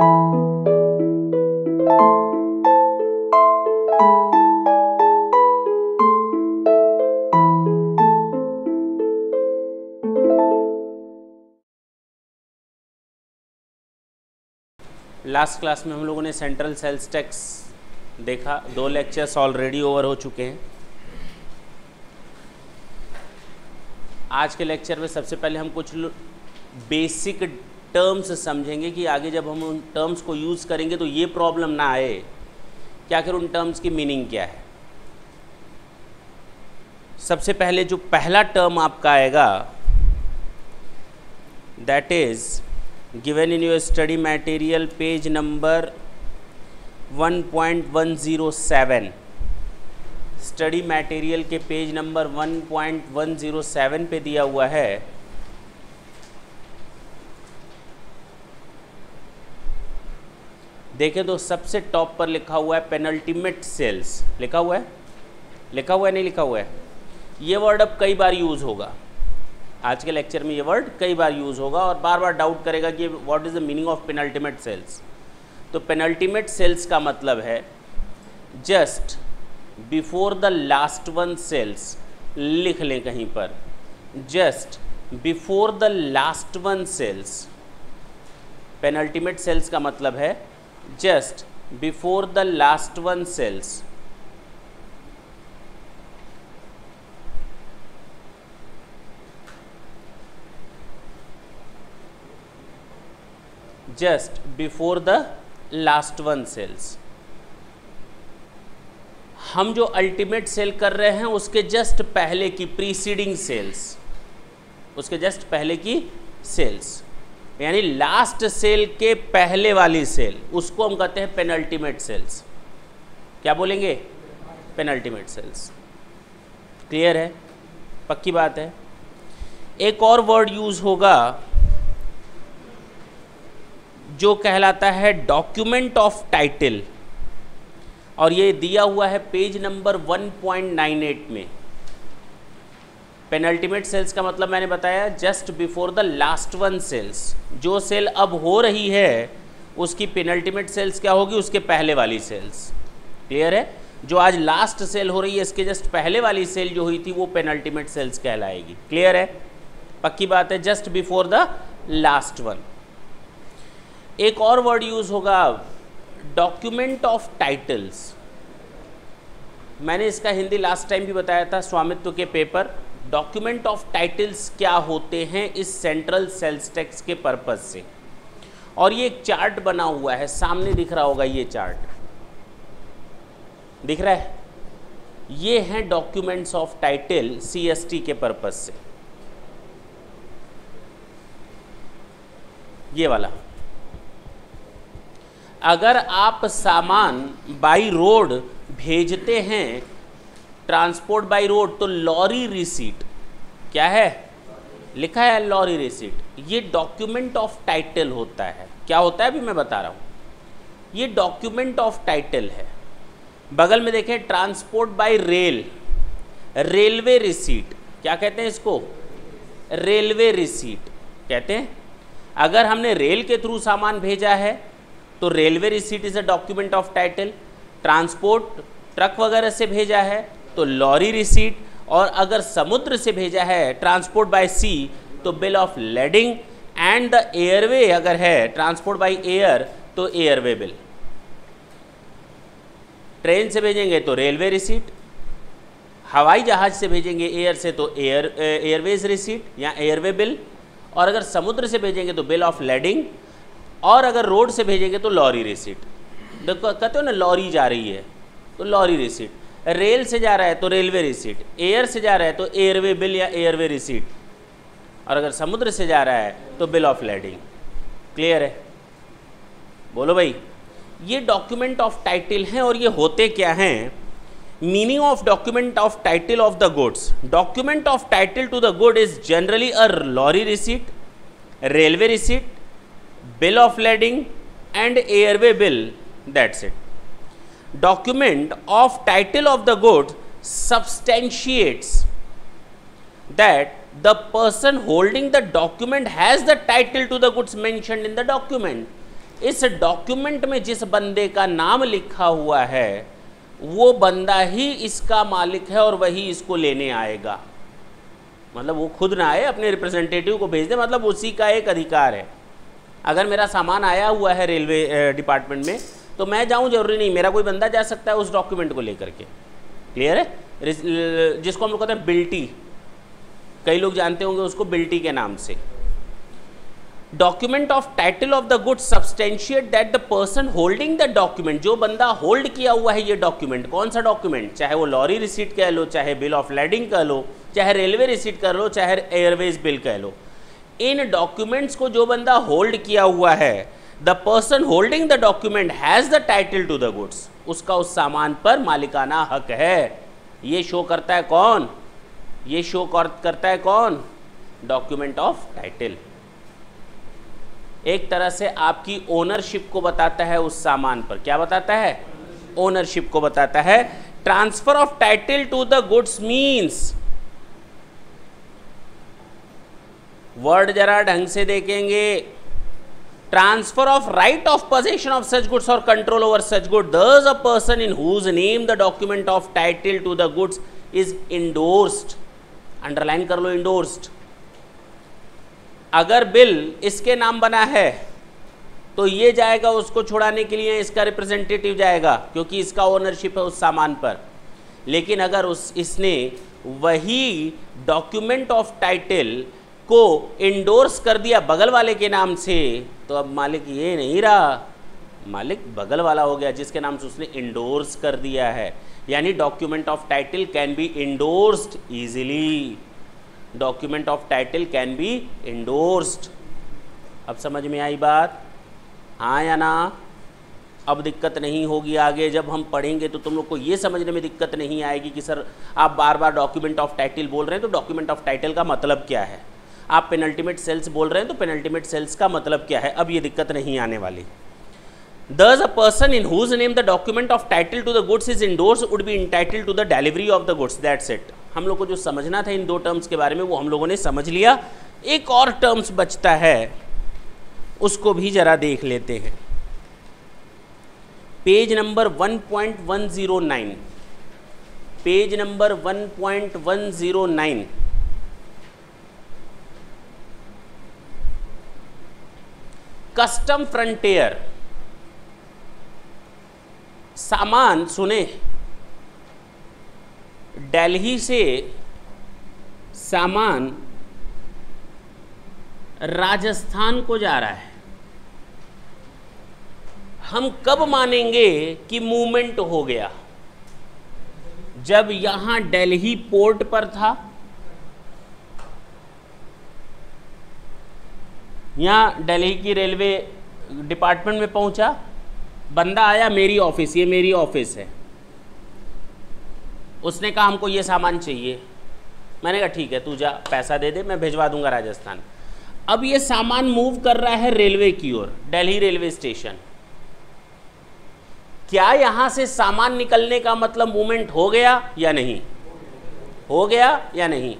Last class में हम लोगों ने सेंट्रल सेल्स टैक्स देखा, 2 लेक्चर्स ऑलरेडी ओवर हो चुके हैं। आज के लेक्चर में सबसे पहले हम कुछ बेसिक टर्म्स समझेंगे कि आगे जब हम उन टर्म्स को यूज़ करेंगे तो ये प्रॉब्लम ना आए कि आखिर उन टर्म्स की मीनिंग क्या है। सबसे पहले जो पहला टर्म आपका आएगा that is given in your study material page number 1.107, study material के पेज नंबर 1.107 पे दिया हुआ है। देखें तो सबसे टॉप पर लिखा हुआ है पेनल्टीमेट सेल्स। लिखा हुआ है नहीं लिखा हुआ है? ये वर्ड अब कई बार यूज़ होगा, आज के लेक्चर में ये वर्ड कई बार यूज़ होगा और बार बार डाउट करेगा कि what is the meaning of penultimate sales. तो पेनल्टीमेट सेल्स का मतलब है just before the last one sales. लिख लें कहीं पर, just before the last one sales. Penultimate sales का मतलब है just before the last one sales. Just before the last one sales. हम जो अल्टीमेट सेल कर रहे हैं उसके जस्ट पहले की प्रीसीडिंग सेल्स, उसके जस्ट पहले की सेल्स, यानी लास्ट सेल के पहले वाली सेल, उसको हम कहते हैं पेनल्टीमेट सेल्स। क्या बोलेंगे? Penultimate sales. क्लियर है? पक्की बात है। एक और वर्ड यूज होगा जो कहलाता है डॉक्यूमेंट ऑफ टाइटल, और ये दिया हुआ है पेज नंबर 1.98 में। पेनल्टीमेट सेल्स का मतलब मैंने बताया just before the last one sales. जो सेल अब हो रही है उसकी पेनल्टीमेट सेल्स क्या होगी? उसके पहले वाली सेल्स। क्लियर है? जो आज लास्ट सेल हो रही है इसके जस्ट पहले वाली सेल जो हुई थी वो पेनल्टीमेट सेल्स कहलाएगी। क्लियर है? पक्की बात है। Just before the last one. एक और वर्ड यूज होगा डॉक्यूमेंट ऑफ टाइटल्स। मैंने इसका हिंदी लास्ट टाइम भी बताया था स्वामित्व के पेपर। डॉक्यूमेंट ऑफ टाइटल्स क्या होते हैं इस सेंट्रल सेल्स टैक्स के पर्पज से, और ये एक चार्ट बना हुआ है, सामने दिख रहा होगा, ये चार्ट दिख रहा है। ये हैं डॉक्यूमेंट्स ऑफ टाइटल सीएसटी के पर्पज से। ये वाला, अगर आप सामान बाई रोड भेजते हैं, ट्रांसपोर्ट बाई रोड, तो लॉरी रिसीट क्या है? लिखा है लॉरी रिसीट। ये डॉक्यूमेंट ऑफ टाइटल होता है। क्या होता है अभी मैं बता रहा हूँ। ये डॉक्यूमेंट ऑफ टाइटल है। बगल में देखें transport by rail, railway receipt. क्या कहते हैं इसको? रेलवे रिसीट कहते हैं। अगर हमने रेल के थ्रू सामान भेजा है तो railway receipt is a document of title. Transport truck वगैरह से भेजा है तो लॉरी रिसीट, और अगर समुद्र से भेजा है ट्रांसपोर्ट बाय सी तो bill of lading, and the airway अगर है ट्रांसपोर्ट बाय एयर तो एयरवे बिल। ट्रेन से भेजेंगे तो रेलवे रिसीट, हवाई जहाज से भेजेंगे एयर से तो एयरवेज रिसीट या एयरवे बिल, और अगर समुद्र से भेजेंगे तो बिल ऑफ लेडिंग, और अगर रोड से भेजेंगे तो लॉरी रिसीट। देखो कहते हो ना लॉरी जा रही है तो लॉरी रिसीट, रेल से जा रहा है तो रेलवे रिसीट, एयर से जा रहा है तो एयरवे बिल या एयरवे रिसीट, और अगर समुद्र से जा रहा है तो बिल ऑफ लैंडिंग। क्लियर है? बोलो भाई। ये डॉक्यूमेंट ऑफ टाइटल हैं और ये होते क्या हैं? Meaning of document of title of the goods. Document of title to the good is generally a lorry receipt, railway receipt, bill of lading and airway bill. That's it. Document of title of the good substantiates that the person holding the document has the title to the goods mentioned in the document. इस document में जिस बंदे का नाम लिखा हुआ है वो बंदा ही इसका मालिक है और वही इसको लेने आएगा। मतलब वो खुद ना आए, अपने रिप्रेजेंटेटिव को भेज दे, मतलब उसी का एक अधिकार है। अगर मेरा सामान आया हुआ है रेलवे डिपार्टमेंट में तो मैं जाऊं, जरूरी नहीं, मेरा कोई बंदा जा सकता है उस डॉक्यूमेंट को लेकर के। क्लियर है? जिसको हम लोग कहते हैं बिल्टी, कई लोग जानते होंगे उसको बिल्टी के नाम से। Document of title of the goods substantiate that the person holding the document, जो बंदा होल्ड किया हुआ है ये डॉक्यूमेंट, कौन सा डॉक्यूमेंट, चाहे वो लॉरी रिसीट कह लो, चाहे बिल ऑफ लैडिंग कह लो, चाहे रेलवे रिसीट कह लो, चाहे एयरवेज बिल कह लो, इन डॉक्यूमेंट्स को जो बंदा होल्ड किया हुआ है, the person holding the document has the title to the goods, उसका उस सामान पर मालिकाना हक है। ये शो करता है कौन? ये शो करता है कौन? Document of title. एक तरह से आपकी ओनरशिप को बताता है उस सामान पर। क्या बताता है? ओनरशिप को बताता है। Transfer of title to the goods means, word जरा ढंग से देखेंगे, transfer of right of possession of such goods और control over such good, thus a person in whose name the document of title to the goods is endorsed. Underline कर लो, endorsed. अगर bill इसके नाम बना है तो ये जाएगा उसको छुड़ाने के लिए, इसका रिप्रेजेंटेटिव जाएगा क्योंकि इसका ओनरशिप है उस सामान पर। लेकिन अगर इसने वही डॉक्यूमेंट ऑफ टाइटल को इंडोर्स कर दिया बगल वाले के नाम से, तो अब मालिक ये नहीं रहा, मालिक बगल वाला हो गया जिसके नाम से उसने इंडोर्स कर दिया है। यानी document of title can be endorsed easily, document of title can be endorsed. अब समझ में आई बात? हाँ या ना? अब दिक्कत नहीं होगी आगे जब हम पढ़ेंगे तो तुम लोग को ये समझने में दिक्कत नहीं आएगी कि सर आप बार बार डॉक्यूमेंट ऑफ टाइटल बोल रहे हैं तो डॉक्यूमेंट ऑफ टाइटल का मतलब क्या है, आप पेनल्टीमेट सेल्स बोल रहे हैं तो पेनल्टीमेट सेल्स का मतलब क्या है। अब ये दिक्कत नहीं आने वाली। Thus a person in whose name the document of title to the goods is endorsed would be entitled to the delivery of the goods. That's it. हम लोग को जो समझना था इन दो टर्म्स के बारे में वो हम लोगों ने समझ लिया। एक और टर्म्स बचता है, उसको भी जरा देख लेते हैं। Page number 1.109, page number 1.109, custom frontier. सामान सुने, दिल्ली से सामान राजस्थान को जा रहा है। हम कब मानेंगे कि मूवमेंट हो गया? जब यहां दिल्ली पोर्ट पर था, यहां दिल्ली की रेलवे डिपार्टमेंट में पहुंचा, बंदा आया, मेरी ऑफिस, ये मेरी ऑफिस है, उसने कहा हमको ये सामान चाहिए। मैंने कहा ठीक है तू जा, पैसा दे दे, मैं भिजवा दूंगा राजस्थान। अब ये सामान मूव कर रहा है रेलवे की ओर, दिल्ली रेलवे स्टेशन। क्या यहां से सामान निकलने का मतलब मूवमेंट हो गया या नहीं? हो गया या नहीं?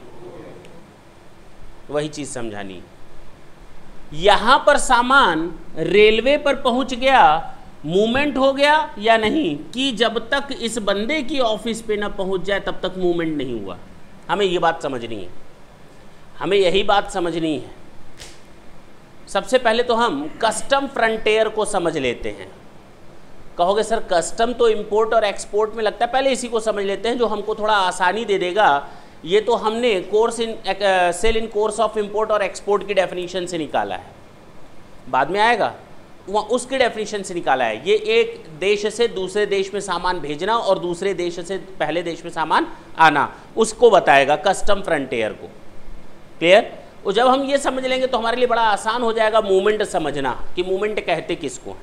वही चीज समझानी। यहां पर सामान रेलवे पर पहुंच गया, मूवमेंट हो गया या नहीं? कि जब तक इस बंदे की ऑफिस पे ना पहुंच जाए तब तक मूवमेंट नहीं हुआ। हमें ये बात समझनी है, हमें यही बात समझनी है। सबसे पहले तो हम कस्टम फ्रंटियर को समझ लेते हैं। कहोगे सर कस्टम तो इंपोर्ट और एक्सपोर्ट में लगता है, पहले इसी को समझ लेते हैं जो हमको थोड़ा आसानी दे देगा। ये तो हमने course in sale in course of import और एक्सपोर्ट की डेफिनेशन से निकाला है, बाद में आएगा वहाँ उसकी डेफिनेशन से निकाला है। ये एक देश से दूसरे देश में सामान भेजना और दूसरे देश से पहले देश में सामान आना, उसको बताएगा कस्टम फ्रंटियर को। क्लियर? और जब हम ये समझ लेंगे तो हमारे लिए बड़ा आसान हो जाएगा मूवमेंट समझना कि मूवमेंट कहते किसको।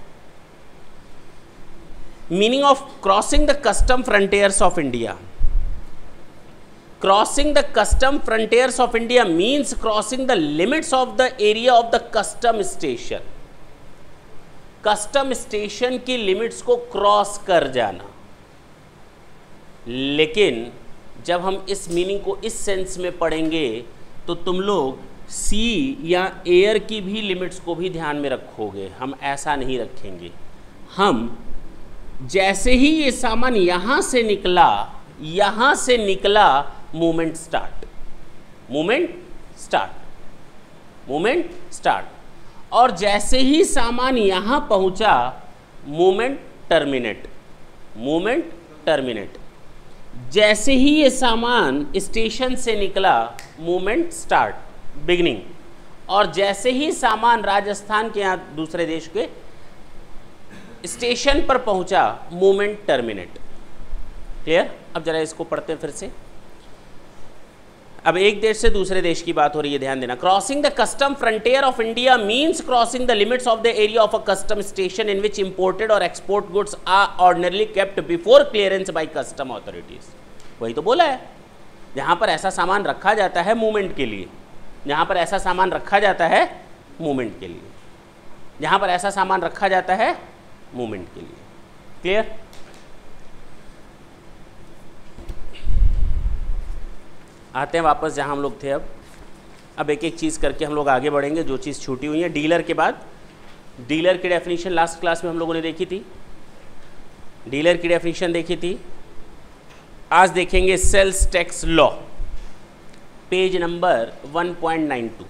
Meaning of crossing the custom frontiers of India. Crossing the custom frontiers of India means crossing the limits of the area of the custom station. Custom station की लिमिट्स को क्रॉस कर जाना। लेकिन जब हम इस मीनिंग को इस सेंस में पढ़ेंगे तो तुम लोग सी या एयर की भी लिमिट्स को भी ध्यान में रखोगे, हम ऐसा नहीं रखेंगे। हम जैसे ही ये सामान यहाँ से निकला मूवमेंट स्टार्ट, और जैसे ही सामान यहाँ पहुँचा मूवमेंट टर्मिनेट, जैसे ही ये सामान स्टेशन से निकला मूवमेंट स्टार्ट बिगिनिंग, और जैसे ही सामान राजस्थान के यहाँ दूसरे देश के स्टेशन पर पहुंचा मूवमेंट टर्मिनेट। क्लियर? अब जरा इसको पढ़ते हैं फिर से। अब एक देश से दूसरे देश की बात हो रही है, ध्यान देना। Crossing the custom frontier of India means crossing the limits of the area of a custom station in which imported और export goods are ordinarily kept before clearance by custom authorities. वही तो बोला है, जहां पर ऐसा सामान रखा जाता है मूवमेंट के लिए, जहां पर ऐसा सामान रखा जाता है मूवमेंट के लिए, जहां पर ऐसा सामान रखा जाता है मूवमेंट के लिए। क्लियर? आते हैं वापस जहां हम लोग थे। अब एक एक चीज़ करके हम लोग आगे बढ़ेंगे, जो चीज़ छूटी हुई है। डीलर के बाद डीलर की डेफिनेशन लास्ट क्लास में हम लोगों ने देखी थी, डीलर की डेफिनेशन देखी थी। आज देखेंगे sales tax law, page number 1.92।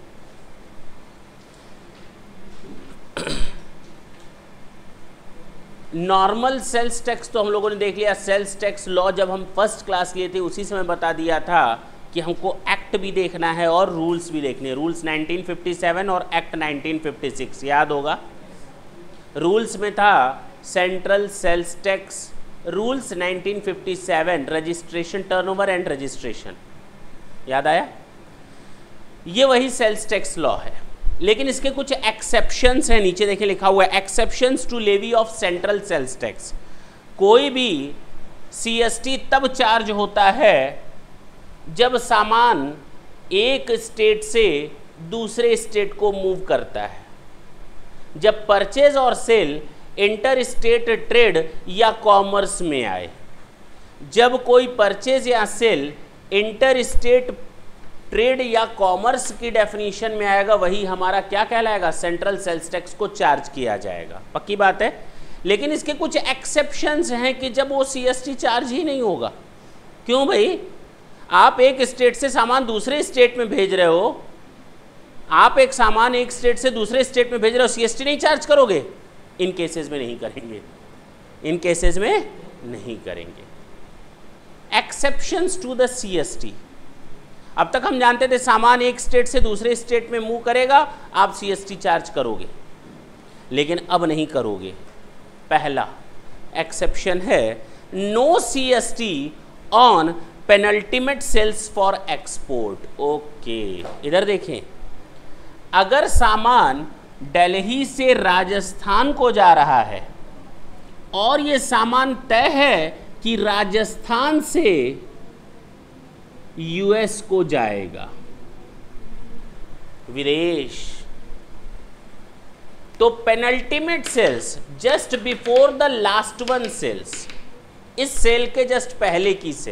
Normal sales tax तो हम लोगों ने देख लिया। सेल्स टैक्स लॉ जब हम फर्स्ट क्लास लिए थे उसी समय बता दिया था कि हमको एक्ट भी देखना है और रूल्स भी देखने हैं। रूल्स 1957 और एक्ट 1956 याद होगा। रूल्स में था central sales tax rules 1957, registration, turnover and registration, याद आया? ये वही सेल्स टैक्स लॉ है, लेकिन इसके कुछ एक्सेप्शंस हैं। नीचे देखिए लिखा हुआ है exceptions to levy of central sales tax. कोई भी सीएसटी तब चार्ज होता है जब सामान एक स्टेट से दूसरे स्टेट को मूव करता है, जब परचेज और सेल इंटर स्टेट ट्रेड या कॉमर्स में आए। जब कोई परचेज या सेल इंटर स्टेट ट्रेड या कॉमर्स की डेफिनेशन में आएगा, वही हमारा क्या कहलाएगा? सेंट्रल सेल्स टैक्स को चार्ज किया जाएगा। पक्की बात है। लेकिन इसके कुछ एक्सेप्शंस हैं कि जब वो सीएसटी चार्ज ही नहीं होगा। क्यों भाई? आप एक स्टेट से सामान दूसरे स्टेट में भेज रहे हो, आप एक सामान एक स्टेट से दूसरे स्टेट में भेज रहे हो, सीएसटी नहीं चार्ज करोगे? इन केसेस में नहीं करेंगे, इन केसेस में नहीं करेंगे। Exceptions to the CST. अब तक हम जानते थे सामान एक स्टेट से दूसरे स्टेट में मूव करेगा, आप सीएसटी चार्ज करोगे, लेकिन अब नहीं करोगे। पहला एक्सेप्शन है no CST on penultimate sales for export. Okay, इधर देखें, अगर सामान दिल्ली से राजस्थान को जा रहा है और ये सामान तय है कि राजस्थान से यूएस को जाएगा, विदेश, तो penultimate sales just before the last one sales, इस सेल के जस्ट पहले की सेल,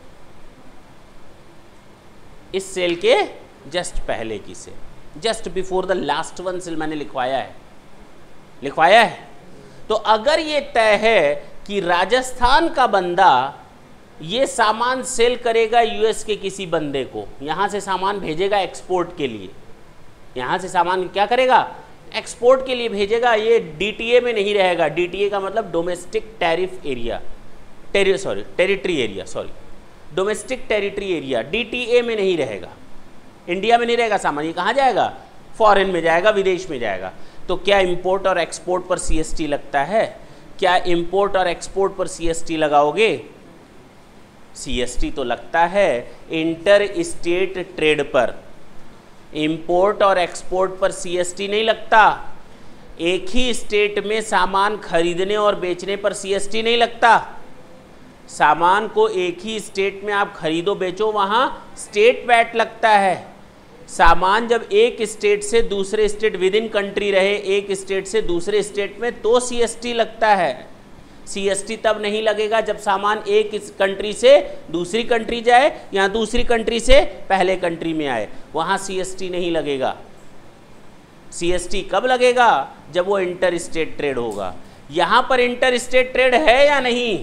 इस सेल के जस्ट पहले की sale, just before the last one sale मैंने लिखवाया है। तो अगर ये तय है कि राजस्थान का बंदा ये सामान सेल करेगा यूएस के किसी बंदे को, यहाँ से सामान भेजेगा एक्सपोर्ट के लिए, यहाँ से सामान क्या करेगा? एक्सपोर्ट के लिए भेजेगा। ये डीटीए में नहीं रहेगा। डीटीए का मतलब domestic tariff area, territory area, domestic territory area, DTA में नहीं रहेगा, इंडिया में नहीं रहेगा सामान। ये कहाँ जाएगा? फॉरेन में जाएगा, विदेश में जाएगा। तो क्या इंपोर्ट और एक्सपोर्ट पर सीएसटी लगता है? क्या इंपोर्ट और एक्सपोर्ट पर सीएसटी लगाओगे? सीएसटी तो लगता है इंटर स्टेट ट्रेड पर, इंपोर्ट और एक्सपोर्ट पर सीएसटी नहीं लगता। एक ही स्टेट में सामान खरीदने और बेचने पर सीएसटी नहीं लगता। सामान को एक ही स्टेट में आप खरीदो बेचो, वहाँ स्टेट वैट लगता है। सामान जब एक स्टेट से दूसरे स्टेट, विद इन कंट्री रहे, एक स्टेट से दूसरे स्टेट में, तो सीएसटी लगता है। CST तब नहीं लगेगा जब सामान एक कंट्री से दूसरी कंट्री जाए या दूसरी कंट्री से पहले कंट्री में आए, वहाँ CST नहीं लगेगा। CST कब लगेगा? जब वो इंटर स्टेट ट्रेड होगा। यहाँ पर इंटर स्टेट ट्रेड है या नहीं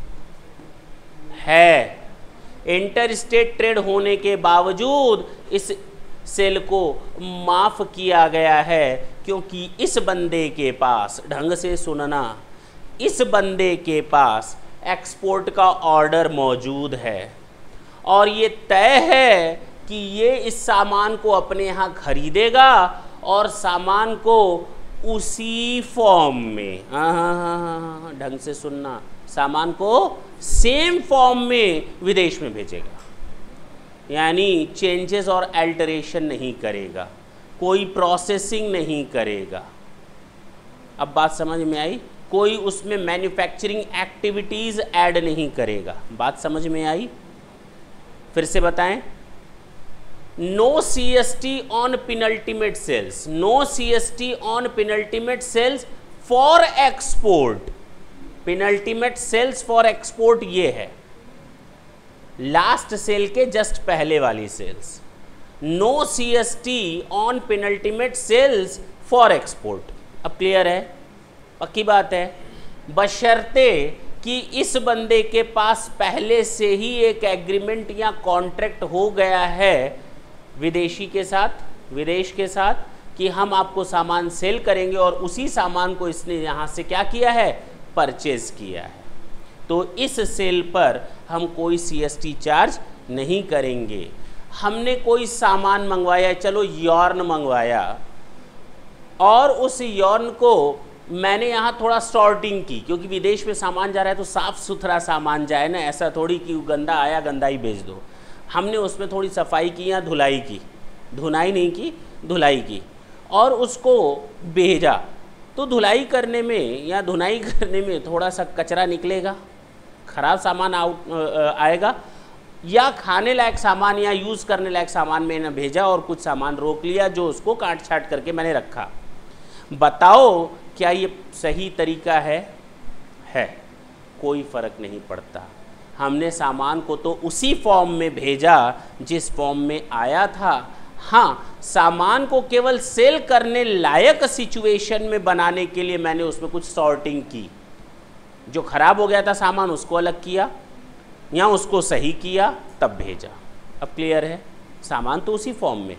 है? इंटर स्टेट ट्रेड होने के बावजूद इस सेल को माफ किया गया है, क्योंकि इस बंदे के पास, ढंग से सुनना, इस बंदे के पास एक्सपोर्ट का ऑर्डर मौजूद है और ये तय है कि ये इस सामान को अपने यहाँ खरीदेगा और सामान को उसी फॉर्म में, हाँ, ढंग से सुनना, सामान को सेम फॉर्म में विदेश में भेजेगा। यानी चेंजेस और अल्टरेशन नहीं करेगा, कोई प्रोसेसिंग नहीं करेगा। अब बात समझ में आई? कोई उसमें मैन्युफैक्चरिंग एक्टिविटीज़ ऐड नहीं करेगा। बात समझ में आई? फिर से बताएं। No CST on penultimate sales, no CST on penultimate sales for export. Penultimate sales for export ये है, लास्ट सेल के जस्ट पहले वाली sales. No CST on penultimate sales for export. अब क्लियर है? पक्की बात है? बशर्ते कि इस बंदे के पास पहले से ही एक एग्रीमेंट या कॉन्ट्रैक्ट हो गया है विदेशी के साथ, विदेश के साथ, कि हम आपको सामान सेल करेंगे और उसी सामान को इसने यहाँ से क्या किया है? परचेज किया है। तो इस सेल पर हम कोई CST चार्ज नहीं करेंगे। हमने कोई सामान मंगवाया, चलो यॉर्न मंगवाया, और उस यॉर्न को मैंने यहाँ थोड़ा सॉर्टिंग की, क्योंकि विदेश में सामान जा रहा है तो साफ़ सुथरा सामान जाए ना, ऐसा थोड़ी कि गंदा आया गंदा ही बेच दो। हमने उसमें थोड़ी सफाई की या धुलाई की, धुनाई नहीं की, धुलाई की, और उसको भेजा। तो धुलाई करने में या धुनाई करने में थोड़ा सा कचरा निकलेगा, ख़राब सामान आएगा, या खाने लायक सामान या यूज़ करने लायक सामान मैंने भेजा और कुछ सामान रोक लिया जो उसको काट छाट करके मैंने रखा। बताओ क्या ये सही तरीका है? कोई फ़र्क नहीं पड़ता। हमने सामान को तो उसी फॉर्म में भेजा जिस फॉर्म में आया था। हाँ, सामान को केवल सेल करने लायक सिचुएशन में बनाने के लिए मैंने उसमें कुछ सॉर्टिंग की। जो ख़राब हो गया था सामान उसको अलग किया या उसको सही किया, तब भेजा। अब क्लियर है? सामान तो उसी फॉर्म में,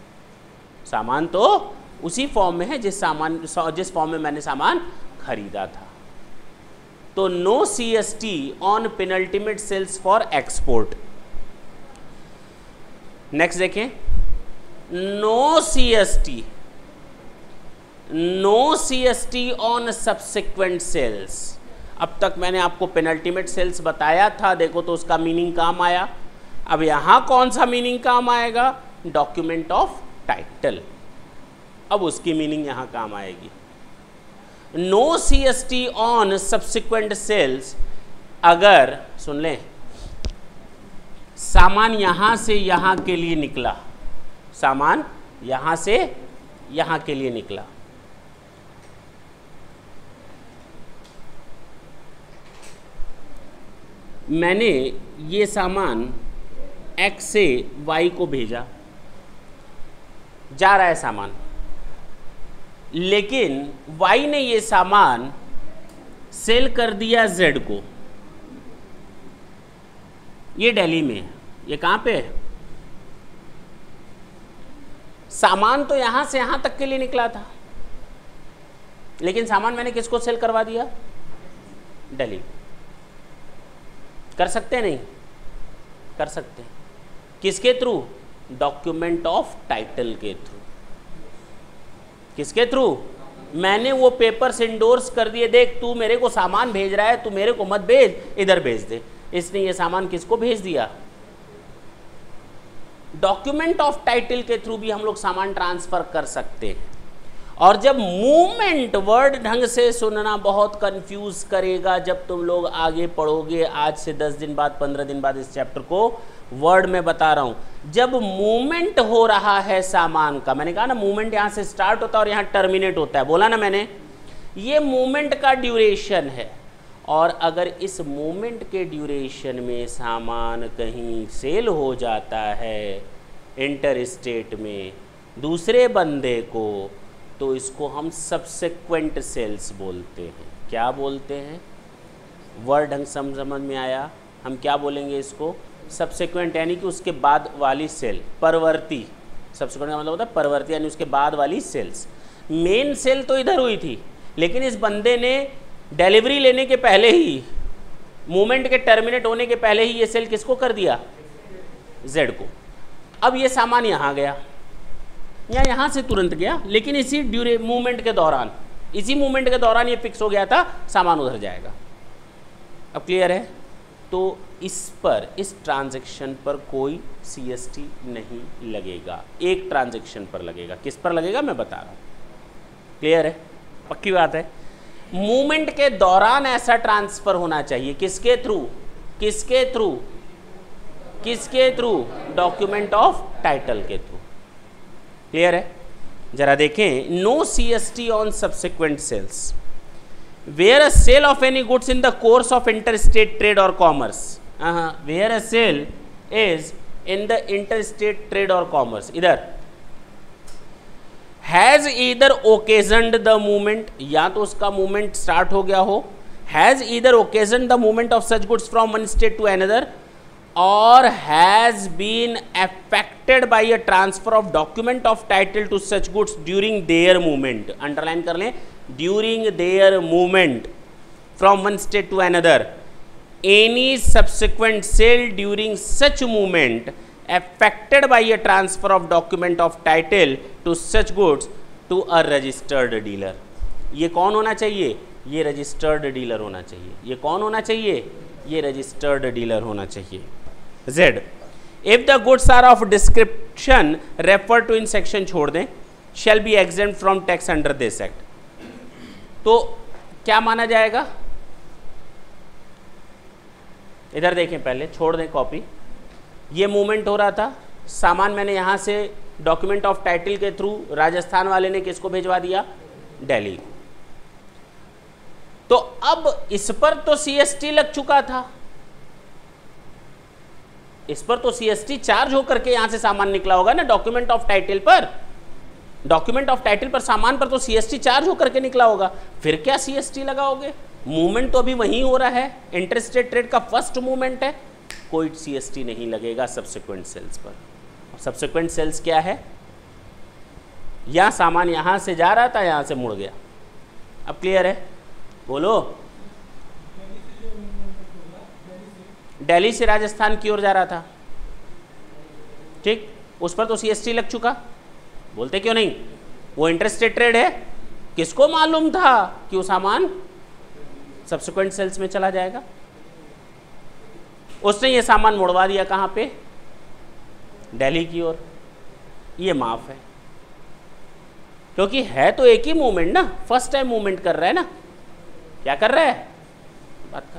सामान तो उसी फॉर्म में है जिस फॉर्म में मैंने सामान खरीदा था। तो no CST on penultimate sales for export. Next देखें, no CST on subsequent sales. अब तक मैंने आपको पेनल्टीमेट सेल्स बताया था, देखो तो उसका मीनिंग काम आया। अब यहां कौन सा मीनिंग काम आएगा? Document of title. अब उसकी मीनिंग यहां काम आएगी। No CST on subsequent sales, अगर सुन लें, सामान यहां से यहां के लिए निकला, सामान यहां से यहां के लिए निकला, मैंने ये सामान X से Y को भेजा, जा रहा है सामान, लेकिन Y ने ये सामान सेल कर दिया Z को। ये दिल्ली में है, ये कहाँ पे है? सामान तो यहां से यहां तक के लिए निकला था, लेकिन सामान मैंने किसको सेल करवा दिया? दिल्ली। कर सकते हैं? नहीं कर सकते। किसके थ्रू? डॉक्यूमेंट ऑफ टाइटल के थ्रू। किसके थ्रू? मैंने वो पेपर्स इंडोर्स कर दिए, देख तू मेरे को सामान भेज रहा है, तू मेरे को मत भेज, इधर भेज दे। इसने ये सामान किसको भेज दिया? डॉक्यूमेंट ऑफ टाइटल के थ्रू भी हम लोग सामान ट्रांसफर कर सकते हैं। और जब मूवमेंट, वर्ड ढंग से सुनना बहुत कंफ्यूज करेगा जब तुम लोग आगे पढ़ोगे। आज से 10 दिन बाद, 15 दिन बाद इस चैप्टर को वर्ड में बता रहा हूं। जब मूवमेंट हो रहा है सामान का, मैंने कहा ना मूवमेंट यहां से स्टार्ट होता है और यहां टर्मिनेट होता है, बोला ना मैंने। ये मूवमेंट का ड्यूरेशन है और अगर इस मूवमेंट के ड्यूरेशन में सामान कहीं सेल हो जाता है इंटर स्टेट में दूसरे बंदे को, तो इसको हम सब्सिक्वेंट सेल्स बोलते हैं। क्या बोलते हैं? वर्ड ढंग समझ में आया? हम क्या बोलेंगे इसको? सब्सिक्वेंट, यानी कि उसके बाद वाली सेल, परवर्ती। सब्सिक्वेंट का मतलब होता है परवर्ती, यानी उसके बाद वाली सेल्स। मेन सेल तो इधर हुई थी, लेकिन इस बंदे ने डिलीवरी लेने के पहले ही, मूवमेंट के टर्मिनेट होने के पहले ही ये सेल किसको कर दिया? जेड को। अब ये सामान यहाँ गया या यहाँ से तुरंत गया, लेकिन इसी मूवमेंट के दौरान, इसी मूवमेंट के दौरान ये फिक्स हो गया था सामान उधर जाएगा। अब क्लियर है? तो इस पर, इस ट्रांजैक्शन पर कोई CST नहीं लगेगा, एक ट्रांजैक्शन पर लगेगा। किस पर लगेगा मैं बता रहा हूँ। क्लियर है? पक्की बात है। मूवमेंट के दौरान ऐसा ट्रांसफर होना चाहिए, किसके थ्रू? किसके थ्रू? किसके थ्रू? डॉक्यूमेंट ऑफ टाइटल के थ्रू। क्लियर है? जरा देखें, no CST on subsequent sales where a sale of any goods in the course of interstate trade or commerce, where a sale is in the interstate trade or commerce, इधर has either occasioned the movement, या तो उसका movement start हो गया हो, has either occasioned the movement of such goods from one state to another, or has been affected by a transfer of document of title to such goods during their movement. Underline कर लें, during their movement from one state to another, any subsequent sale during such movement affected by a transfer of document of title to such goods to a registered dealer. ये कौन होना चाहिए? ये registered dealer होना चाहिए। ये कौन होना चाहिए? ये रजिस्टर्ड डीलर होना चाहिए। Z, if the goods are of description referred to in section, छोड़ दें, shall be exempt from tax under this act. तो क्या माना जाएगा? इधर देखें, पहले छोड़ दें कॉपी। ये मूवमेंट हो रहा था, सामान मैंने यहाँ से डॉक्यूमेंट ऑफ टाइटल के थ्रू राजस्थान वाले ने किसको भिजवा दिया? दिल्ली। तो अब इस पर तो CST लग चुका था, इस पर तो CST चार्ज होकर के यहां से सामान निकला होगा ना, डॉक्यूमेंट ऑफ टाइटल पर, डॉक्यूमेंट ऑफ टाइटल पर सामान पर तो CST चार्ज होकर के निकला होगा। फिर क्या CST लगाओगे? मूवमेंट तो अभी वहीं हो रहा है, इंटरस्टेट ट्रेड का फर्स्ट मूवमेंट है, कोई CST नहीं लगेगा सब्सिक्वेंट सेल्स पर। सब्सिक्वेंट सेल्स क्या है? या सामान यहां से जा रहा था, यहां से मुड़ गया। अब क्लियर है? बोलो। दिल्ली से राजस्थान की ओर जा रहा था, ठीक, उस पर तो CST लग चुका। बोलते क्यों नहीं? वो इंटरस्टेट ट्रेड है, किसको मालूम था कि वो सामान सब्सिक्वेंट सेल्स में चला जाएगा? उसने ये सामान मुड़वा दिया कहां पे? दिल्ली की ओर। ये माफ है, क्योंकि है तो एक ही मूवमेंट ना, फर्स्ट टाइम मूवमेंट कर रहा है ना। क्या कर रहा है? बात कर।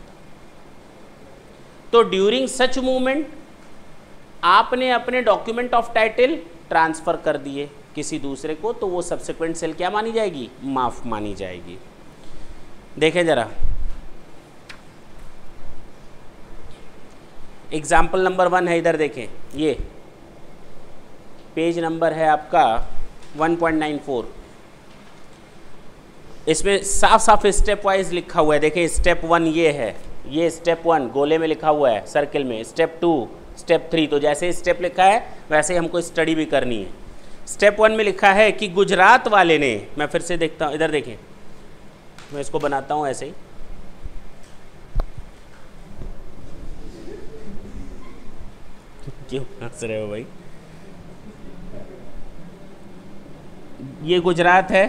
तो ड्यूरिंग सच मूवमेंट आपने अपने डॉक्यूमेंट ऑफ टाइटल ट्रांसफर कर दिए किसी दूसरे को, तो वो सब्सिक्वेंट सेल क्या मानी जाएगी? माफ मानी जाएगी। देखें जरा, एग्जाम्पल नंबर 1 है, इधर देखें, ये पेज नंबर है आपका 1.94। इसमें साफ साफ स्टेप वाइज लिखा हुआ है। देखें, स्टेप 1 ये है, ये स्टेप 1 गोले में लिखा हुआ है सर्किल में, स्टेप 2, स्टेप 3। तो जैसे स्टेप लिखा है वैसे ही हमको स्टडी भी करनी है। स्टेप 1 में लिखा है कि गुजरात वाले ने, मैं फिर से देखता हूँ, इधर देखें, मैं इसको बनाता हूँ ऐसे ही, क्यों हंस रहे हो भाई? ये गुजरात है,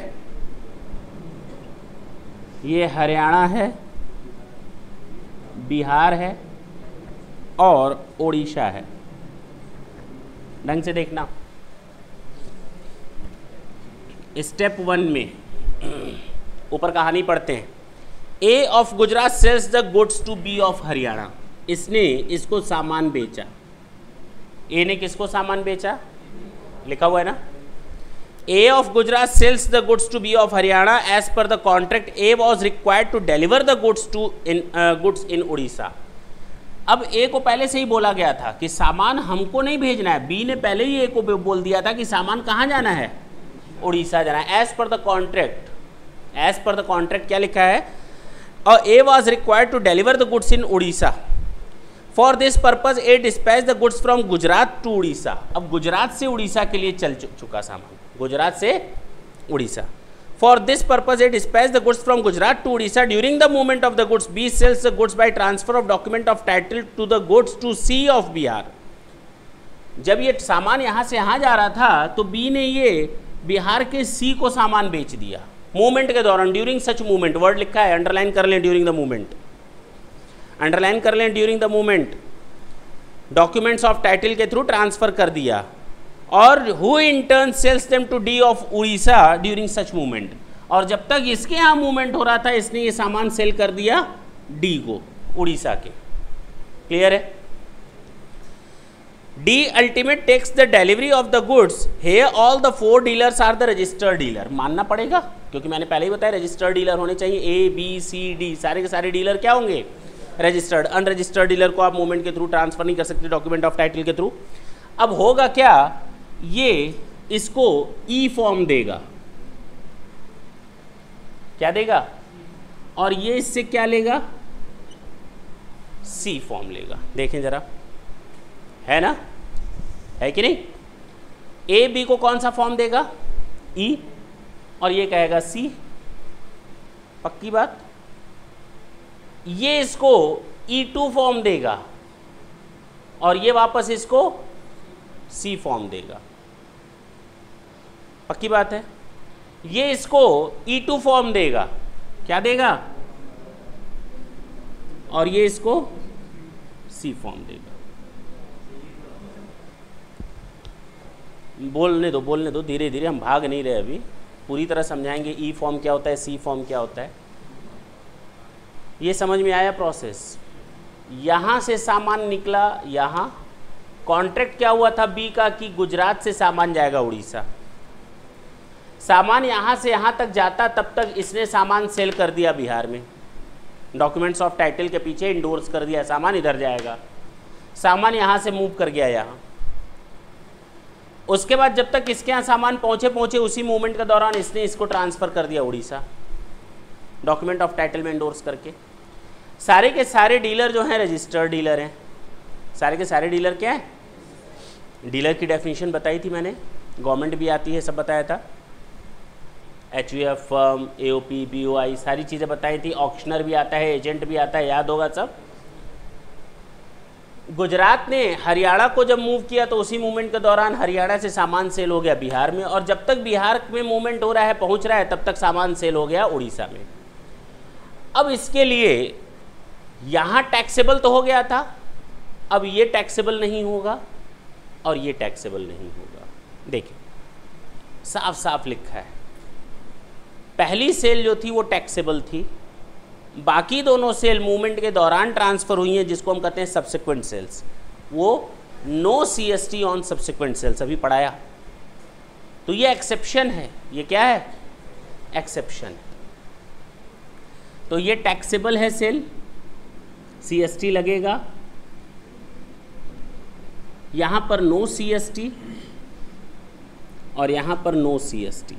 ये हरियाणा है, बिहार है और उड़ीसा है। ढंग से देखना। स्टेप 1 में ऊपर कहानी पढ़ते हैं। A of Gujarat sells the goods to B of Haryana. इसने इसको सामान बेचा। ए ने किसको सामान बेचा? लिखा हुआ है ना। A of Gujarat sells the goods to B of Haryana. As per the contract, A was required to deliver the goods in Odisha. अब A को पहले से ही बोला गया था कि सामान हमको नहीं भेजना है, B ने पहले ही A को बोल दिया था कि सामान कहाँ जाना है, उड़ीसा जाना है. एज पर द कॉन्ट्रैक्ट क्या लिखा है, और A was required to deliver the goods in Odisha. For this purpose A dispatched the goods from Gujarat to Odisha. अब गुजरात से उड़ीसा के लिए चल चुका सामान, गुजरात से Orissa. For this purpose A dispatched the goods from Gujarat to Odisha. During the movement of the goods, B sells the goods by transfer of document of title to the goods to C of Bihar. जब ये सामान यहाँ से यहाँ जा रहा था तो B ने ये बिहार के C को सामान बेच दिया मूवमेंट के दौरान. ड्यूरिंग सच मूवमेंट, वर्ड लिखा है, अंडरलाइन कर लें, ड्यूरिंग द मूवमेंट, अंडरलाइन कर लें, during the movement. Documents of title के थ्रू ट्रांसफर कर दिया. और who in turn sells them to D of Orissa during such movement. और जब तक इसके यहाँ मूवमेंट हो रहा था इसने ये सामान सेल कर दिया डी को, उड़ीसा के. क्लियर है. D ultimate takes the delivery of the goods. Here all the 4 dealers are the registered dealer. मानना पड़ेगा क्योंकि मैंने पहले ही बताया रजिस्टर्ड डीलर होने चाहिए. ए बी सी डी सारे के सारे डीलर क्या होंगे, रजिस्टर्ड. अनरजिस्टर्ड डीलर को आप मूवमेंट के थ्रू ट्रांसफर नहीं कर सकते, डॉक्यूमेंट ऑफ टाइटल के थ्रू. अब होगा क्या, ये इसको ई फॉर्म देगा, क्या देगा, और ये इससे क्या लेगा, सी फॉर्म लेगा. देखें जरा, है ना, है कि नहीं. ए बी को कौन सा फॉर्म देगा, ई, और ये कहेगा सी. पक्की बात. ये इसको E2 फॉर्म देगा और ये वापस इसको सी फॉर्म देगा. पक्की बात है. ये इसको E2 फॉर्म देगा, क्या देगा, और ये इसको सी फॉर्म देगा. बोलने दो धीरे धीरे, हम भाग नहीं रहे अभी, पूरी तरह समझाएंगे. ई फॉर्म क्या होता है, सी फॉर्म क्या होता है. ये समझ में आया प्रोसेस. यहाँ से सामान निकला, यहाँ कॉन्ट्रैक्ट क्या हुआ था बी का कि गुजरात से सामान जाएगा उड़ीसा. सामान यहाँ से यहाँ तक जाता तब तक इसने सामान सेल कर दिया बिहार में, डॉक्यूमेंट्स ऑफ टाइटल के पीछे इंडोर्स कर दिया, सामान इधर जाएगा. सामान यहाँ से मूव कर गया यहाँ. उसके बाद जब तक इसके यहाँ सामान पहुँचे उसी मूवमेंट के दौरान इसने इसको ट्रांसफ़र कर दिया उड़ीसा, डॉक्यूमेंट ऑफ टाइटल में इंडोर्स करके. सारे के सारे डीलर जो हैं रजिस्टर्ड डीलर हैं. सारे के सारे डीलर क्या है, डीलर की डेफिनेशन बताई थी मैंने, गवर्नमेंट भी आती है, सब बताया था. HUF, फर्म, AOP, BOI सारी चीज़ें बताई थी. ऑक्शनर भी आता है, एजेंट भी आता है, याद होगा सब. गुजरात ने हरियाणा को जब मूव किया तो उसी मूवमेंट के दौरान हरियाणा से सामान सेल हो गया बिहार में, और जब तक बिहार में मूवमेंट हो रहा है, पहुंच रहा है, तब तक सामान सेल हो गया उड़ीसा में. अब इसके लिए यहाँ टैक्सेबल तो हो गया था, अब ये टैक्सेबल नहीं होगा और ये टैक्सेबल नहीं होगा. देखिए साफ साफ लिखा है. पहली सेल जो थी वो टैक्सेबल थी, बाकी दोनों सेल मूवमेंट के दौरान ट्रांसफ़र हुई हैं, जिसको हम कहते हैं सब्सिक्वेंट सेल्स. वो no CST on subsequent sales अभी पढ़ाया. तो ये एक्सेप्शन है. ये क्या है, एक्सेप्शन. तो ये टैक्सेबल है सेल, CST लगेगा. यहाँ पर नो CST और यहाँ पर नो CST.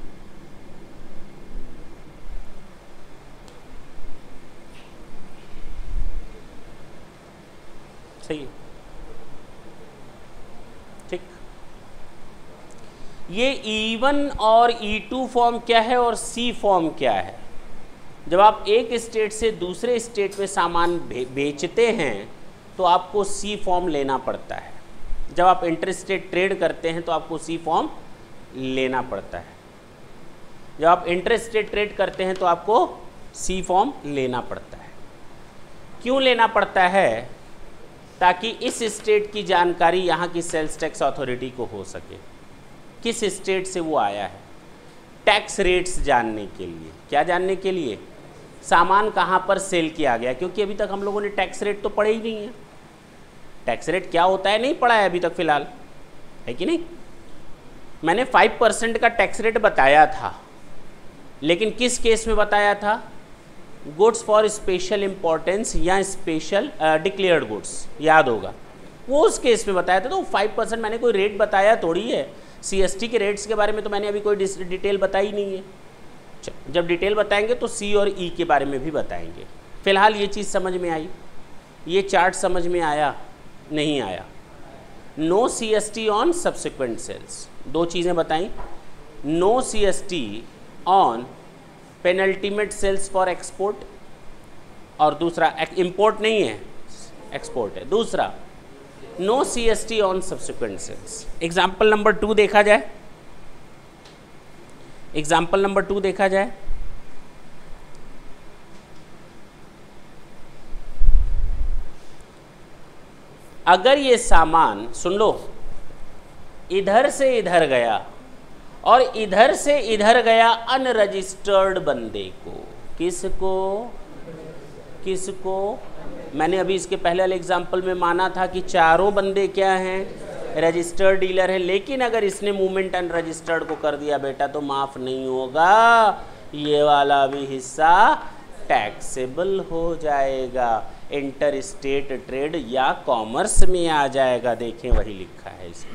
सही, ठीक. ये E1 और E2 फॉर्म क्या है और C फॉर्म क्या है. जब आप एक स्टेट से दूसरे स्टेट में सामान बेचते हैं तो आपको C फॉर्म लेना पड़ता है. जब आप इंटर स्टेट ट्रेड करते हैं तो आपको C फॉर्म लेना पड़ता है. जब आप इंटर स्टेट ट्रेड करते हैं तो आपको C फॉर्म लेना पड़ता है. क्यों लेना पड़ता है, ताकि इस स्टेट की जानकारी यहाँ की सेल्स टैक्स अथॉरिटी को हो सके, किस स्टेट से वो आया है. टैक्स रेट्स जानने के लिए, क्या जानने के लिए, सामान कहाँ पर सेल किया गया, क्योंकि अभी तक हम लोगों ने टैक्स रेट तो पढ़े ही नहीं है. टैक्स रेट क्या होता है नहीं पढ़ा है अभी तक फिलहाल, है कि नहीं. मैंने 5% का टैक्स रेट बताया था, लेकिन किस केस में बताया था? गुड्स फॉर स्पेशल इंपॉर्टेंस या स्पेशल डिक्लेयर्ड गुड्स, याद होगा, वो उस केस में बताया था। तो 5% मैंने कोई रेट बताया थोड़ी है। CST के रेट्स के बारे में तो मैंने अभी कोई डिटेल बताई नहीं है। जब डिटेल बताएंगे तो C और E के बारे में भी बताएंगे। फिलहाल ये चीज़ समझ में आई, ये चार्ट समझ में आया नहीं आया? No CST on subsequent sales, दो चीज़ें बताई, no CST on penultimate sales for export, और दूसरा इंपोर्ट नहीं है, एक्सपोर्ट है। दूसरा no CST on subsequent sales. Example number 2 देखा जाए, एग्जाम्पल नंबर 2 देखा जाए। अगर ये सामान, सुन लो, इधर से इधर गया और इधर से इधर गया अनरजिस्टर्ड बंदे को, किसको? किसको? मैंने अभी इसके पहले वाले एग्जाम्पल में माना था कि चारों बंदे क्या हैं? रजिस्टर्ड डीलर है। लेकिन अगर इसने मूवमेंट अनरजिस्टर्ड को कर दिया बेटा तो माफ़ नहीं होगा, ये वाला भी हिस्सा टैक्सेबल हो जाएगा, इंटर स्टेट ट्रेड या कॉमर्स में आ जाएगा। देखें वही लिखा है इसमें।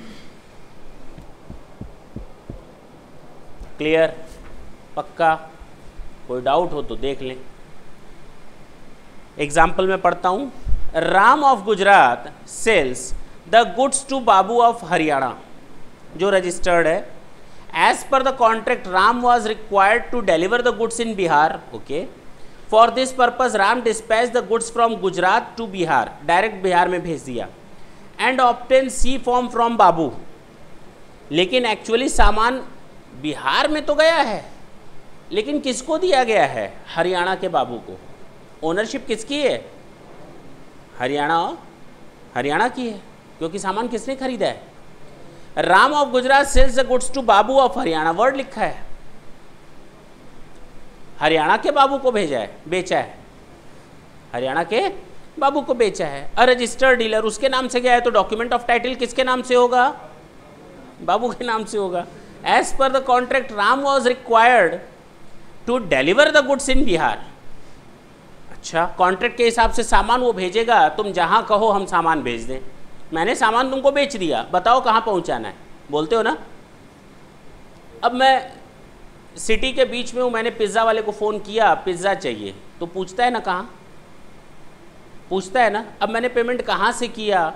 क्लियर? पक्का? कोई डाउट हो तो देख लें। एग्जाम्पल में पढ़ता हूँ। Ram of Gujarat sells the goods to Babu of Haryana, जो रजिस्टर्ड है। As per the contract Ram was required to deliver the goods in Bihar. Okay, for this purpose Ram dispatch the goods from Gujarat to Bihar, direct Bihar में भेज दिया, and obtain C form from Babu. लेकिन actually सामान बिहार में तो गया है, लेकिन किसको दिया गया है? हरियाणा के बाबू को। ओनरशिप किसकी है? हरियाणा की है, क्योंकि सामान किसने खरीदा है? Ram of Gujarat sells the goods to Babu of Haryana, word लिखा है, हरियाणा के बाबू को भेजा है, बेचा है, हरियाणा के बाबू को बेचा है। अरजिस्टर्ड डीलर, उसके नाम से गया है, तो डॉक्यूमेंट ऑफ टाइटल किसके नाम से होगा? बाबू के नाम से होगा। As per the contract Ram was required to deliver the goods in Bihar. अच्छा, कॉन्ट्रैक्ट के हिसाब से सामान वो भेजेगा, तुम जहां कहो हम सामान भेज दें। मैंने सामान तुमको बेच दिया, बताओ कहाँ पहुंचाना है, बोलते हो ना। अब मैं सिटी के बीच में हूँ, मैंने पिज़्ज़ा वाले को फ़ोन किया, पिज़्ज़ा चाहिए, तो पूछता है ना कहाँ, पूछता है ना। अब मैंने पेमेंट कहाँ से किया,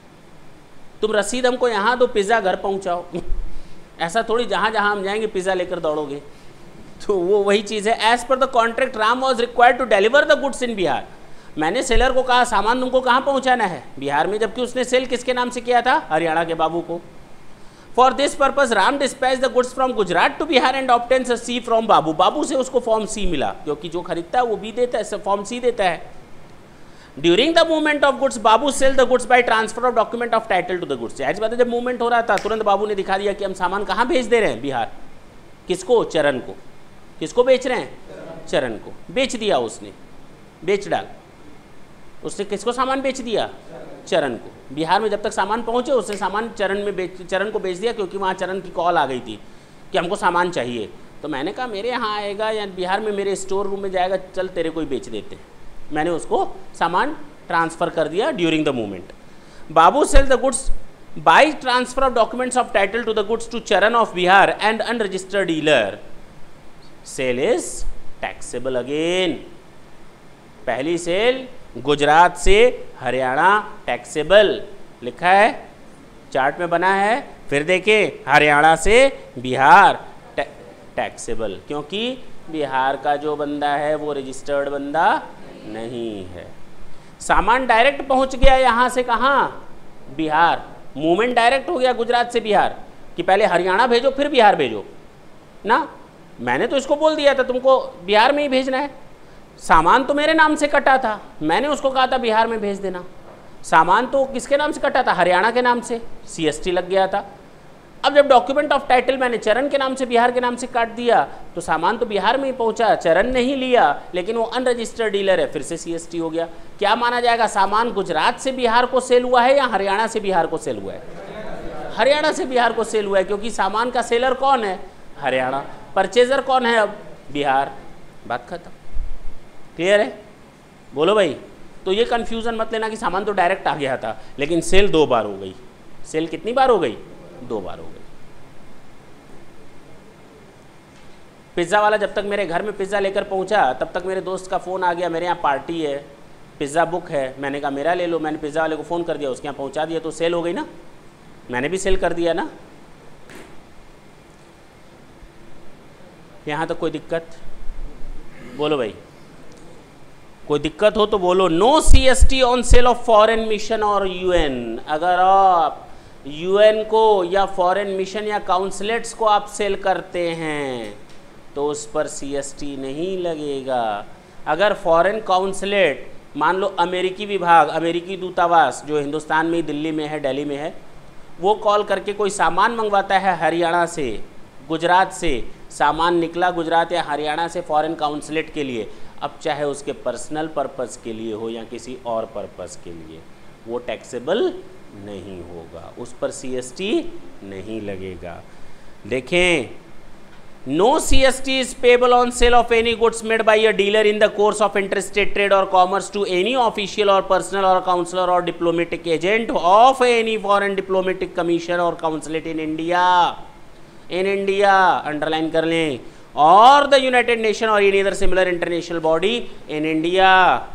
तुम रसीद हमको यहाँ दो, पिज़्ज़ा घर पहुँचाओ। ऐसा थोड़ी जहाँ जहाँ हम जाएंगे पिज़्ज़ा लेकर दौड़ोगे। तो वो वही चीज़ है। As per the contract Ram was required to deliver the goods in Bihar. मैंने सेलर को कहा सामान तुमको कहाँ पहुँचाना है? बिहार में, जबकि उसने सेल किसके नाम से किया था? हरियाणा के बाबू को। For this purpose Ram dispatch the goods from Gujarat to Bihar and obtains a C from Babu. Babu से उसको फॉर्म C मिला, क्योंकि जो खरीदता है वो भी देता है, फॉर्म C देता है। During the movement of goods Babu sell the goods by transfer of document of title to the goods. आज बात है, जब मूवमेंट हो रहा था तुरंत बाबू ने दिखा दिया कि हम सामान कहाँ भेज दे रहे हैं? बिहार। किसको? चरण को। किसको बेच रहे हैं? चरण को। बेच दिया उसने, बेच डाल, उसने किसको सामान बेच दिया? चरण को। बिहार में जब तक सामान पहुंचे उसने सामान चरण को बेच दिया, क्योंकि वहाँ चरण की कॉल आ गई थी कि हमको सामान चाहिए। तो मैंने कहा मेरे यहाँ आएगा या बिहार में मेरे स्टोर रूम में जाएगा, चल तेरे को ही बेच देते हैं। मैंने उसको सामान ट्रांसफ़र कर दिया during the movement. Babu sell the goods by transfer of documents of title to the goods to Charan of Bihar and unregistered dealer. Sale is taxable again. पहली सेल गुजरात से हरियाणा, टैक्सेबल लिखा है, चार्ट में बना है। फिर देखिए हरियाणा से बिहार, टैक्सेबल, क्योंकि बिहार का जो बंदा है वो रजिस्टर्ड बंदा नहीं है। सामान डायरेक्ट पहुंच गया यहाँ से, कहाँ? बिहार। मूवमेंट डायरेक्ट हो गया गुजरात से बिहार, कि पहले हरियाणा भेजो फिर बिहार भेजो ना। मैंने तो इसको बोल दिया था तुमको बिहार में ही भेजना है। सामान तो मेरे नाम से कटा था, मैंने उसको कहा था बिहार में भेज देना। सामान तो किसके नाम से कटा था? हरियाणा के नाम से, CST लग गया था। अब जब डॉक्यूमेंट ऑफ टाइटल मैंने चरण के नाम से, बिहार के नाम से काट दिया, तो सामान तो बिहार में ही पहुंचा, चरण ने ही लिया, लेकिन वो अनरजिस्टर्ड डीलर है, फिर से CST हो गया। क्या माना जाएगा? सामान गुजरात से बिहार को सेल हुआ है या हरियाणा से बिहार को सेल हुआ है? हरियाणा से बिहार को सेल हुआ है, क्योंकि सामान का सेलर कौन है? हरियाणा। परचेजर कौन है अब? बिहार। बात खत्म। क्लियर है? बोलो भाई। तो ये कंफ्यूजन मत लेना कि सामान तो डायरेक्ट आ गया था, लेकिन सेल 2 बार हो गई। सेल कितनी बार हो गई? 2 बार हो गई। पिज़्ज़ा वाला जब तक मेरे घर में पिज़्ज़ा लेकर पहुंचा, तब तक मेरे दोस्त का फ़ोन आ गया, मेरे यहाँ पार्टी है, पिज़्ज़ा बुक है। मैंने कहा मेरा ले लो। मैंने पिज़्ज़ा वाले को फ़ोन कर दिया, उसके यहाँ पहुंचा दिया, तो सेल हो गई ना। मैंने भी सेल कर दिया ना। यहाँ तक कोई दिक्कत? बोलो भाई, कोई दिक्कत हो तो बोलो। No CST on sale of foreign mission और UN। अगर आप UN को या फॉरेन मिशन या काउंसलेट्स को आप सेल करते हैं तो उस पर CST नहीं लगेगा। अगर फॉरेन काउंसलेट, मान लो अमेरिकी विभाग, अमेरिकी दूतावास जो हिंदुस्तान में, दिल्ली में है, दिल्ली में है, वो कॉल करके कोई सामान मंगवाता है हरियाणा से, गुजरात से, सामान निकला गुजरात या हरियाणा से फॉरेन काउंसलेट के लिए, अब चाहे उसके पर्सनल पर्पस के लिए हो या किसी और पर्पस के लिए, वो टैक्सेबल नहीं होगा, उस पर CST नहीं लगेगा। देखें, no CST is payable on sale of any goods made by a dealer in the course of interstate trade or commerce to any official or personal or consular or diplomatic agent of any foreign diplomatic commission or consulate in India, underline कर लें, or the United Nations or any other similar international body in India,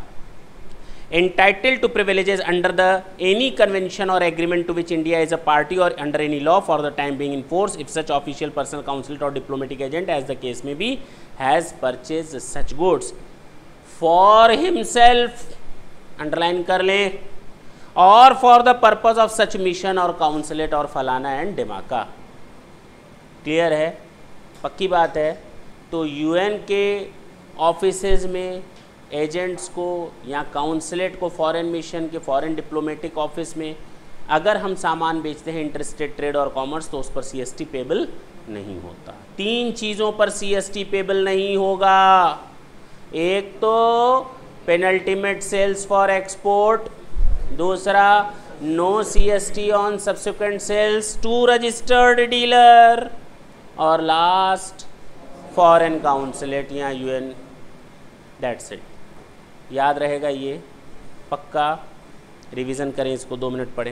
entitled to privileges under the any convention or agreement to which India is a party or under any law for the time being in force, if such official, personal, consulate or diplomatic agent, as the case may be, has purchased such goods for himself, underline कर लें, or for the purpose of such mission or consulate or फलाना and ढिमाका। Clear है? पक्की बात है। तो UN के ऑफिसेज में एजेंट्स को या काउंसलेट को, फॉरेन मिशन के, फॉरेन डिप्लोमेटिक ऑफिस में अगर हम सामान बेचते हैं इंटरस्टेट ट्रेड और कॉमर्स, तो उस पर CST पेबल नहीं होता। 3 चीज़ों पर CST पेबल नहीं होगा। एक तो पेनल्टीमेट सेल्स फॉर एक्सपोर्ट, दूसरा no CST on subsequent sales to registered dealer, और लास्ट फॉरेन काउंसलेट या UN। That's it. याद रहेगा ये पक्का। रिवीजन करें इसको, 2 मिनट पढ़ें।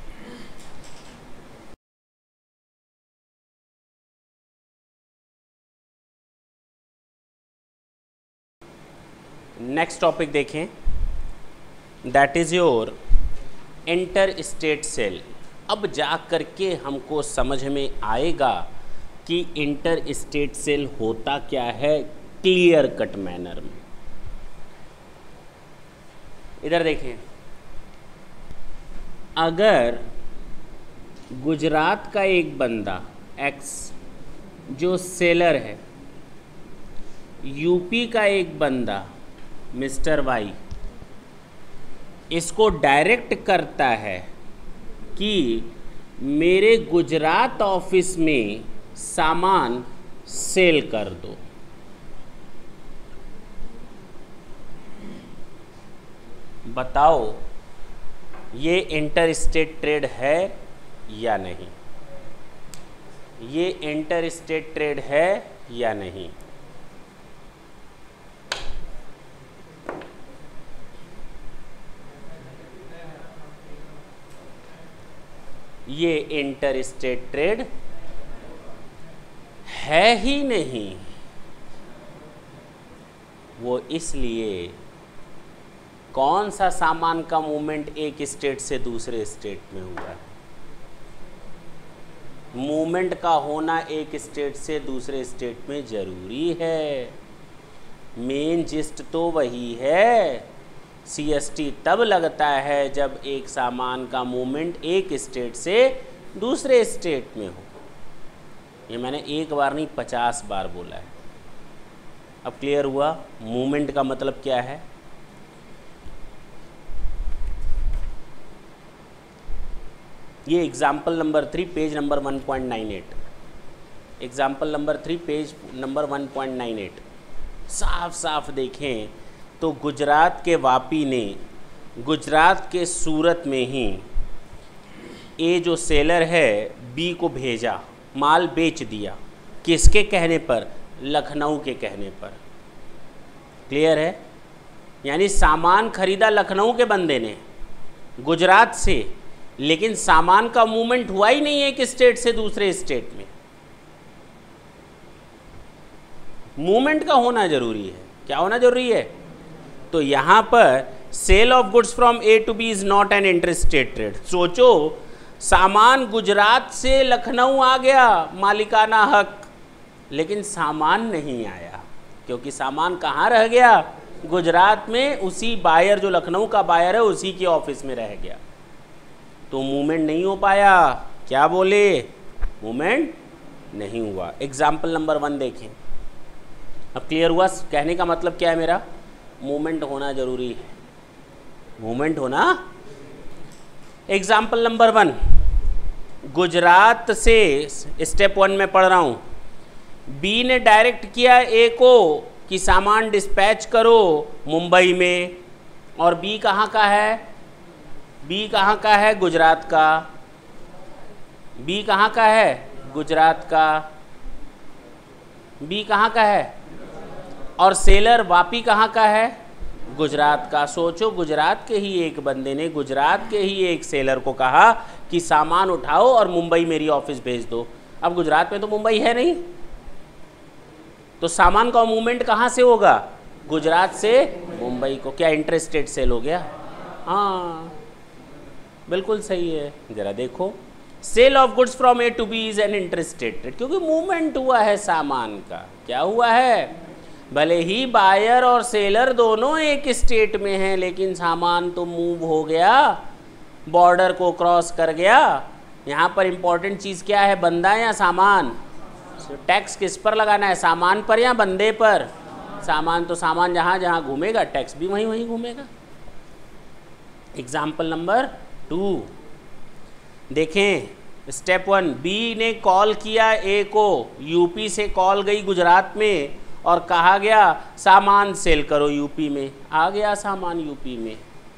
नेक्स्ट टॉपिक देखें, that is your interstate sale. अब जा करके हमको समझ में आएगा कि इंटर स्टेट सेल होता क्या है क्लियर कट मैनर में। इधर देखें, अगर गुजरात का एक बंदा X जो सेलर है, यूपी का एक बंदा मिस्टर Y इसको डायरेक्ट करता है कि मेरे गुजरात ऑफिस में सामान सेल कर दो, बताओ ये इंटर स्टेट ट्रेड है या नहीं? ये इंटर स्टेट ट्रेड है या नहीं? ये इंटर स्टेट ट्रेड है ही नहीं। वो इसलिए, कौन सा सामान का मूवमेंट एक स्टेट से दूसरे स्टेट में हुआ है? मूवमेंट का होना एक स्टेट से दूसरे स्टेट में जरूरी है। मेन जिस्ट तो वही है। CST तब लगता है जब एक सामान का मूवमेंट एक स्टेट से दूसरे स्टेट में हो। ये मैंने एक बार नहीं 50 बार बोला है। अब क्लियर हुआ मूवमेंट का मतलब क्या है? ये example number 3 page number 1.98, example number 3 page number 1.98 साफ साफ देखें तो गुजरात के वापी ने गुजरात के सूरत में ही ए जो सेलर है बी को भेजा, माल बेच दिया, किसके कहने पर? लखनऊ के कहने पर। क्लियर है? यानी सामान खरीदा लखनऊ के बंदे ने गुजरात से, लेकिन सामान का मूवमेंट हुआ ही नहीं है एक स्टेट से दूसरे स्टेट में। मूवमेंट का होना जरूरी है। क्या होना जरूरी है? तो यहां पर sale of goods from A to B is not an interstate trade. सोचो, सामान गुजरात से लखनऊ आ गया, मालिकाना हक, लेकिन सामान नहीं आया, क्योंकि सामान कहाँ रह गया? गुजरात में, उसी बायर जो लखनऊ का बायर है उसी के ऑफिस में रह गया, तो मूवमेंट नहीं हो पाया। क्या बोले? मूवमेंट नहीं हुआ। एग्जाम्पल नंबर 1 देखें। अब क्लियर हुआ? कहने का मतलब क्या है मेरा? मूवमेंट होना जरूरी है, मूवमेंट होना। एग्जाम्पल नंबर 1, गुजरात से स्टेप 1 में पढ़ रहा हूँ, बी ने डायरेक्ट किया ए को कि सामान डिस्पैच करो मुंबई में, और बी कहाँ का है? बी कहाँ का है? गुजरात का। बी कहाँ का है? गुजरात का। बी कहाँ का है? और सेलर वापी कहाँ का है? गुजरात का। सोचो, गुजरात के ही एक बंदे ने गुजरात के ही एक सेलर को कहा कि सामान उठाओ और मुंबई मेरी ऑफिस भेज दो। अब गुजरात में तो मुंबई है नहीं, तो सामान का मूवमेंट कहाँ से होगा? गुजरात से मुंबई को। क्या इंटरस्टेट सेल हो गया? हाँ, बिल्कुल सही है। जरा देखो, sale of goods from A to B is an interstate trade, क्योंकि मूवमेंट हुआ है सामान का। क्या हुआ है? भले ही बायर और सेलर दोनों एक स्टेट में हैं, लेकिन सामान तो मूव हो गया, बॉर्डर को क्रॉस कर गया। यहाँ पर इंपॉर्टेंट चीज़ क्या है? बंदा या सामान? टैक्स किस पर लगाना है? सामान पर या बंदे पर? सामान। तो सामान जहाँ जहाँ घूमेगा, टैक्स भी वहीं वहीं घूमेगा। एग्जाम्पल नंबर 2 देखें। स्टेप 1, बी ने कॉल किया ए को, यूपी से कॉल गई गुजरात में और कहा गया सामान सेल करो यूपी में। आ गया सामान यूपी में,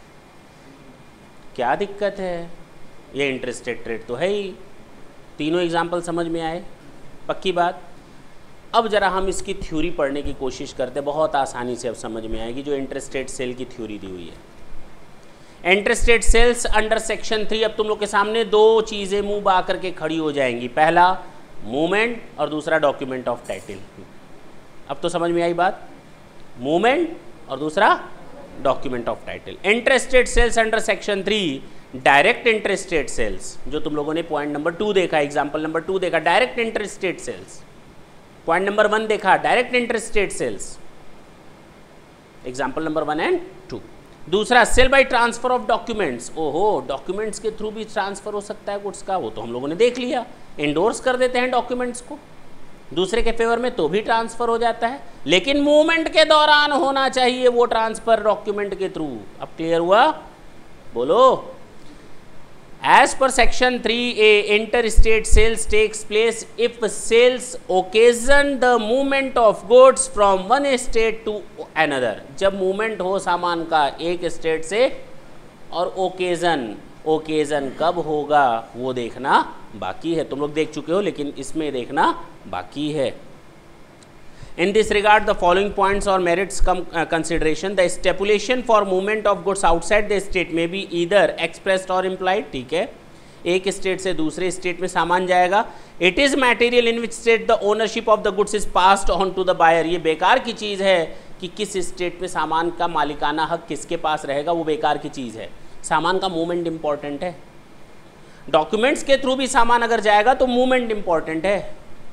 क्या दिक्कत है? ये इंटरस्टेट ट्रेड तो है ही। तीनों एग्जाम्पल समझ में आए? पक्की बात। अब जरा हम इसकी थ्योरी पढ़ने की कोशिश करते, बहुत आसानी से अब समझ में आएगी, जो इंटरस्टेट सेल की थ्योरी दी हुई है। Interstate sales under section 3। अब तुम लोग के सामने 2 चीज़ें मुंह आकर के खड़ी हो जाएंगी, पहला मूवमेंट और दूसरा डॉक्यूमेंट ऑफ टाइटिल। अब तो समझ में आई बात? मूवमेंट और दूसरा document of title. Interstate sales under section 3, direct interstate sales, जो तुम लोगों ने पॉइंट नंबर 2 देखा, एग्जाम्पल नंबर 2 देखा, direct interstate sales. Point number 1 देखा, direct interstate sales, example number 1 and 2। दूसरा, sale by transfer of documents. ओहो, डॉक्यूमेंट्स के थ्रू भी ट्रांसफर हो सकता है गुड्स का, वो तो हम लोगों ने देख लिया। इंडोर्स कर देते हैं डॉक्यूमेंट्स को दूसरे के फेवर में, तो भी ट्रांसफर हो जाता है, लेकिन मूवमेंट के दौरान होना चाहिए वो ट्रांसफर डॉक्यूमेंट के थ्रू। अब क्लियर हुआ? बोलो। As per section 3A, interstate sales takes place if sales occasion the movement of goods from one state to another। जब मूवमेंट हो सामान का एक स्टेट से, और ओकेजन कब होगा वो देखना बाकी है। तुम लोग देख चुके हो, लेकिन इसमें देखना बाकी है। In this regard, the following points or merits come consideration. The stipulation for movement of goods outside the state may be either expressed or implied। ठीक है, एक स्टेट से दूसरे स्टेट में सामान जाएगा। It is material in which state the ownership of the goods is passed on to the buyer। ये बेकार की चीज़ है कि किस स्टेट में सामान का मालिकाना हक किसके पास रहेगा, वो बेकार की चीज़ है। सामान का मूवमेंट इंपॉर्टेंट है। डॉक्यूमेंट्स के थ्रू भी सामान अगर जाएगा तो मूवमेंट इंपॉर्टेंट है,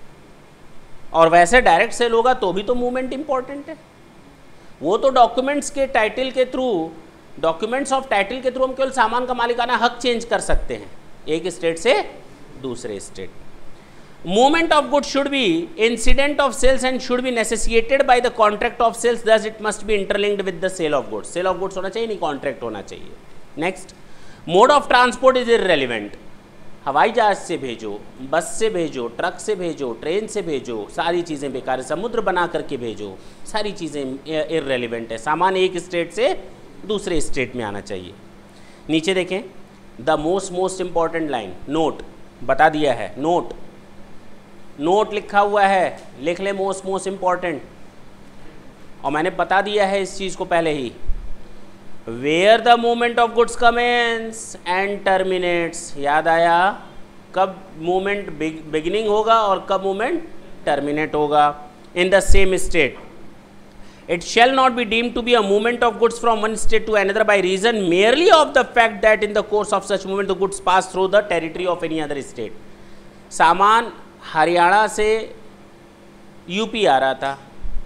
और वैसे डायरेक्ट सेल होगा तो भी तो मूवमेंट इंपॉर्टेंट है। वो तो डॉक्यूमेंट्स के टाइटल के थ्रू, डॉक्यूमेंट्स ऑफ टाइटल के थ्रू हम केवल सामान का मालिकाना हक चेंज कर सकते हैं एक स्टेट से दूसरे state. Movement of good should be incident of sales and should be necessitated by the contract of sales, thus it must be interlinked with the sale of goods. Sale of goods होना चाहिए, नहीं contract होना चाहिए। Next, mode of transport is irrelevant. हवाई जहाज से भेजो, बस से भेजो, ट्रक से भेजो, ट्रेन से भेजो, सारी चीज़ें बेकार है। समुद्र बना करके भेजो, सारी चीज़ें इररेलेवेंट है। सामान एक स्टेट से दूसरे स्टेट में आना चाहिए। नीचे देखें, the most important line, note बता दिया है, नोट लिखा हुआ है, लिख ले मोस्ट इंपॉर्टेंट। और मैंने बता दिया है इस चीज को पहले ही, where the movement of goods commence and terminates, याद आया कब मूवमेंट बिगिनिंग होगा और कब मूवमेंट टर्मिनेट होगा। In the same state it shall not be deemed to be a movement of goods from one state to another by reason merely of the fact that in the course of such movement the goods pass through the territory of any other state। सामान हरियाणा से UP आ रहा था,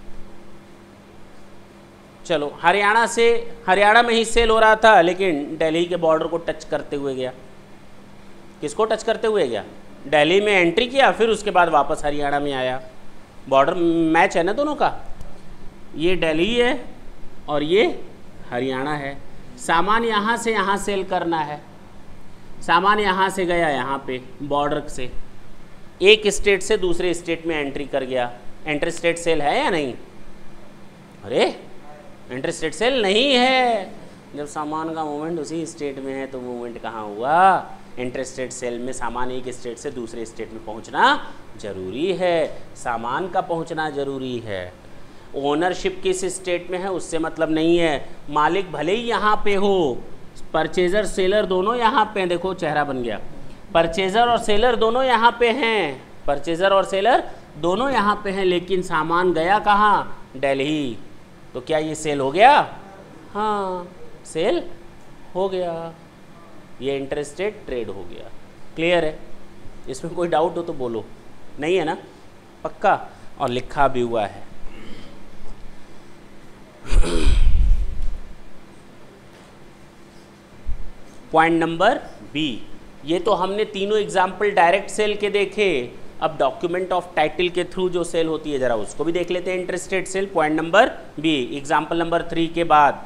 चलो हरियाणा में ही cell हो रहा था, लेकिन दिल्ली के बॉर्डर को टच करते हुए गया। किसको टच करते हुए गया? दिल्ली में एंट्री किया, फिर उसके बाद वापस हरियाणा में आया। बॉर्डर मैच है ना दोनों का, ये दिल्ली है और ये हरियाणा है। सामान यहाँ से यहाँ सेल करना है, सामान यहाँ से गया यहाँ पे बॉर्डर से, एक स्टेट से दूसरे स्टेट में एंट्री कर गया। इंटर स्टेट सेल है या नहीं? अरे इंटर स्टेट सेल नहीं है। जब सामान का मूवमेंट उसी स्टेट में है तो मूवमेंट कहाँ हुआ? इंटर स्टेट सेल में सामान एक स्टेट से दूसरे स्टेट में पहुँचना जरूरी है, सामान का पहुँचना जरूरी है। ओनरशिप किस स्टेट में है उससे मतलब नहीं है, मालिक भले ही यहाँ पे हो, परचेजर सेलर दोनों यहाँ पे हैं, देखो चेहरा बन गया, परचेजर और सेलर दोनों यहाँ पे हैं, परचेजर और सेलर दोनों यहाँ पे हैं, लेकिन सामान गया कहाँ? दिल्ली। तो क्या ये सेल हो गया? हाँ सेल हो गया, ये इंटर स्टेट ट्रेड हो गया। क्लियर है? इसमें कोई डाउट हो तो बोलो, नहीं है ना? पक्का? और लिखा भी हुआ है। पॉइंट नंबर बी, ये तो हमने तीनों एग्जाम्पल डायरेक्ट सेल के देखे। अब डॉक्यूमेंट ऑफ टाइटल के थ्रू जो सेल होती है जरा उसको भी देख लेते हैं, interstate sale. Point number B, example number 3 के बाद,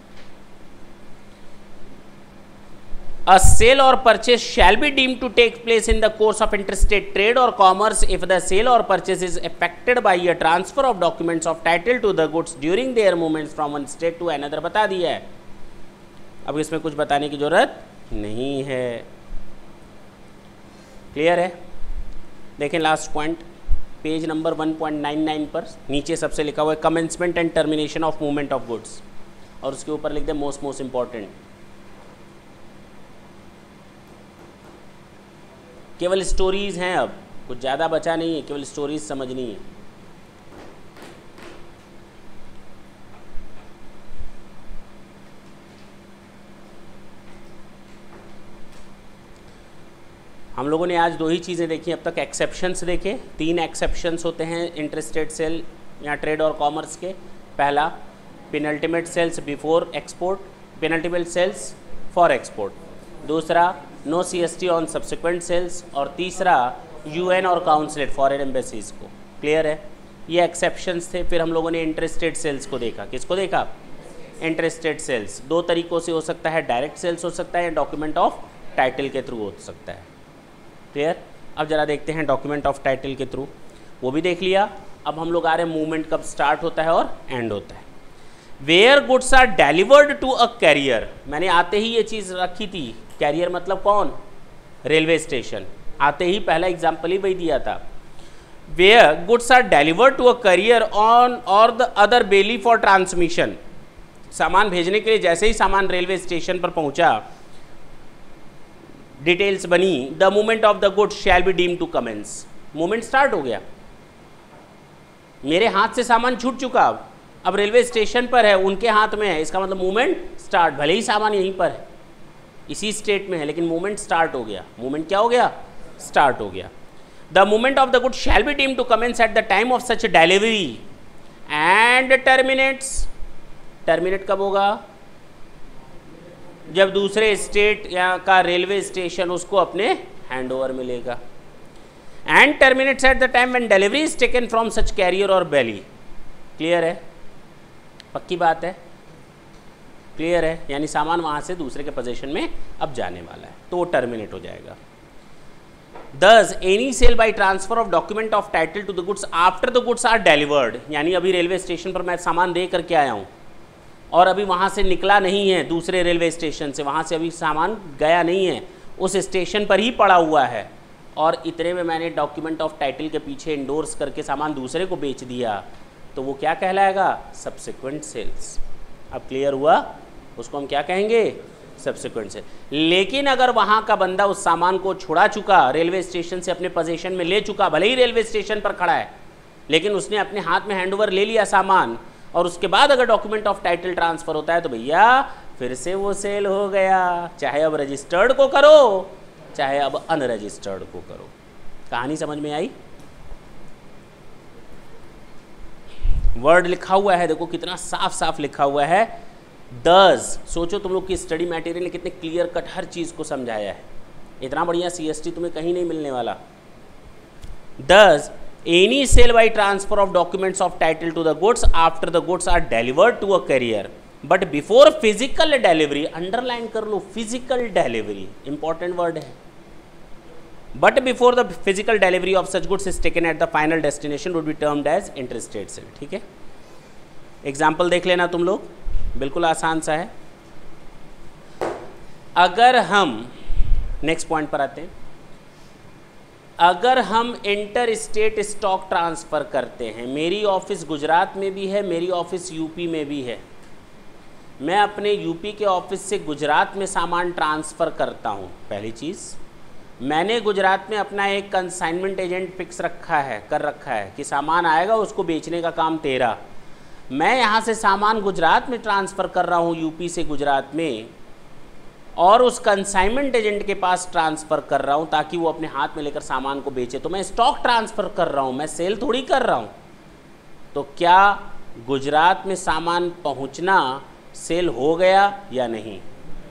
A sale or purchase shall be deemed to take place in the course of interstate trade or commerce if the sale or purchase is effected by a transfer of documents of title to the goods during their movements from one state to another। बता दिया है, अब इसमें कुछ बताने की जरूरत नहीं है। क्लियर है? देखें लास्ट पॉइंट, पेज नंबर 1.99 पर नीचे सबसे लिखा हुआ है commencement and termination of movement of goods, और उसके ऊपर लिख दे मोस्ट इंपॉर्टेंट। केवल स्टोरीज हैं, अब कुछ ज़्यादा बचा नहीं है, केवल स्टोरीज समझनी है। हम लोगों ने आज 2 ही चीज़ें देखी अब तक, एक्सेप्शंस देखे। 3 एक्सेप्शंस होते हैं इंटरस्टेट सेल या ट्रेड और कॉमर्स के। पहला, penultimate sales before export, penultimate sales for export. दूसरा, no CST on subsequent sales. और तीसरा, UN और काउंसलेट फॉरेन एम्बेसीज को। क्लियर है? ये एक्सेप्शंस थे। फिर हम लोगों ने इंटरस्टेट सेल्स को देखा। किसको देखा? इंटरस्टेट सेल्स 2 तरीक़ों से हो सकता है, डायरेक्ट सेल्स हो सकता है या डॉक्यूमेंट ऑफ टाइटल के थ्रू हो सकता है। क्लियर? अब जरा देखते हैं डॉक्यूमेंट ऑफ टाइटल के थ्रू, वो भी देख लिया। अब हम लोग आ रहे हैं मूवमेंट कब स्टार्ट होता है और एंड होता है। Where goods are delivered to a carrier, मैंने आते ही ये चीज़ रखी थी। कैरियर मतलब कौन? Railway station. आते ही पहला एग्जाम्पल ही वही दिया था। Where goods are delivered to a carrier on or the other bailee for transmission, सामान भेजने के लिए जैसे ही सामान रेलवे स्टेशन पर पहुंचा, डिटेल्स बनी, the movement of the goods shall be deemed to commence. Movement start हो गया, मेरे हाथ से सामान छूट चुका, अब रेलवे स्टेशन पर है, उनके हाथ में है, इसका मतलब मूवमेंट स्टार्ट। भले ही सामान यहीं पर है, इसी स्टेट में है, लेकिन मूवमेंट स्टार्ट हो गया। मूवमेंट क्या हो गया? स्टार्ट हो गया। The movement of the goods shall be deemed to commence at the time of such delivery and terminates. Terminate कब होगा? जब दूसरे स्टेट या का रेलवे स्टेशन उसको अपने हैंडओवर मिलेगा। And terminates at the time when delivery is taken from such carrier or bailee. Clear है? पक्की बात है? क्लियर है? यानी सामान वहाँ से दूसरे के पोजीशन में अब जाने वाला है, तो वो टर्मिनेट हो जाएगा। Thus, any sale by transfer of document of title to the goods after the goods are delivered, यानी अभी रेलवे स्टेशन पर मैं सामान दे करके आया हूँ, और अभी वहाँ से निकला नहीं है, दूसरे रेलवे स्टेशन से वहाँ से अभी सामान गया नहीं है, उस स्टेशन पर ही पड़ा हुआ है, और इतने में मैंने डॉक्यूमेंट ऑफ टाइटल के पीछे इंडोर्स करके सामान दूसरे को बेच दिया, तो वो क्या कहलाएगा? Subsequent sales. अब क्लियर हुआ? उसको हम क्या कहेंगे? Subsequent sale. लेकिन अगर वहाँ का बंदा उस सामान को छुड़ा चुका, रेलवे स्टेशन से अपने पोजीशन में ले चुका, भले ही रेलवे स्टेशन पर खड़ा है, लेकिन उसने अपने हाथ में हैंडओवर ले लिया सामान, और उसके बाद अगर डॉक्यूमेंट ऑफ टाइटल ट्रांसफर होता है तो भैया फिर से वो सेल हो गया, चाहे अब रजिस्टर्ड को करो चाहे अब अनरजिस्टर्ड को करो। कहानी समझ में आई? वर्ड लिखा हुआ है, देखो कितना साफ साफ लिखा हुआ है। डज, सोचो तुम लोग की स्टडी मटेरियल ने कितने क्लियर कट हर चीज को समझाया है। इतना बढ़िया CST तुम्हें कहीं नहीं मिलने वाला। Does any sale by transfer of documents of title to the goods after the goods are delivered to a carrier, but before physical delivery, underline कर लो, physical delivery important word है, but before the physical delivery of such goods is taken at the final destination would be termed as interstate sale। ठीक है, example देख लेना तुम लोग, बिल्कुल आसान सा है। अगर हम नेक्स्ट पॉइंट पर आते हैं, अगर हम इंटर स्टेट स्टॉक ट्रांसफ़र करते हैं, मेरी ऑफिस गुजरात में भी है, मेरी ऑफिस यूपी में भी है, मैं अपने यूपी के ऑफिस से गुजरात में सामान ट्रांसफ़र करता हूं। पहली चीज़, मैंने गुजरात में अपना एक कंसाइनमेंट एजेंट फिक्स कर रखा है कि सामान आएगा उसको बेचने का काम तेरा। मैं यहाँ से सामान गुजरात में ट्रांसफ़र कर रहा हूँ, यूपी से गुजरात में, और उस कंसाइनमेंट एजेंट के पास ट्रांसफ़र कर रहा हूँ ताकि वो अपने हाथ में लेकर सामान को बेचे। तो मैं स्टॉक ट्रांसफ़र कर रहा हूँ, मैं सेल थोड़ी कर रहा हूँ। तो क्या गुजरात में सामान पहुँचना सेल हो गया या नहीं?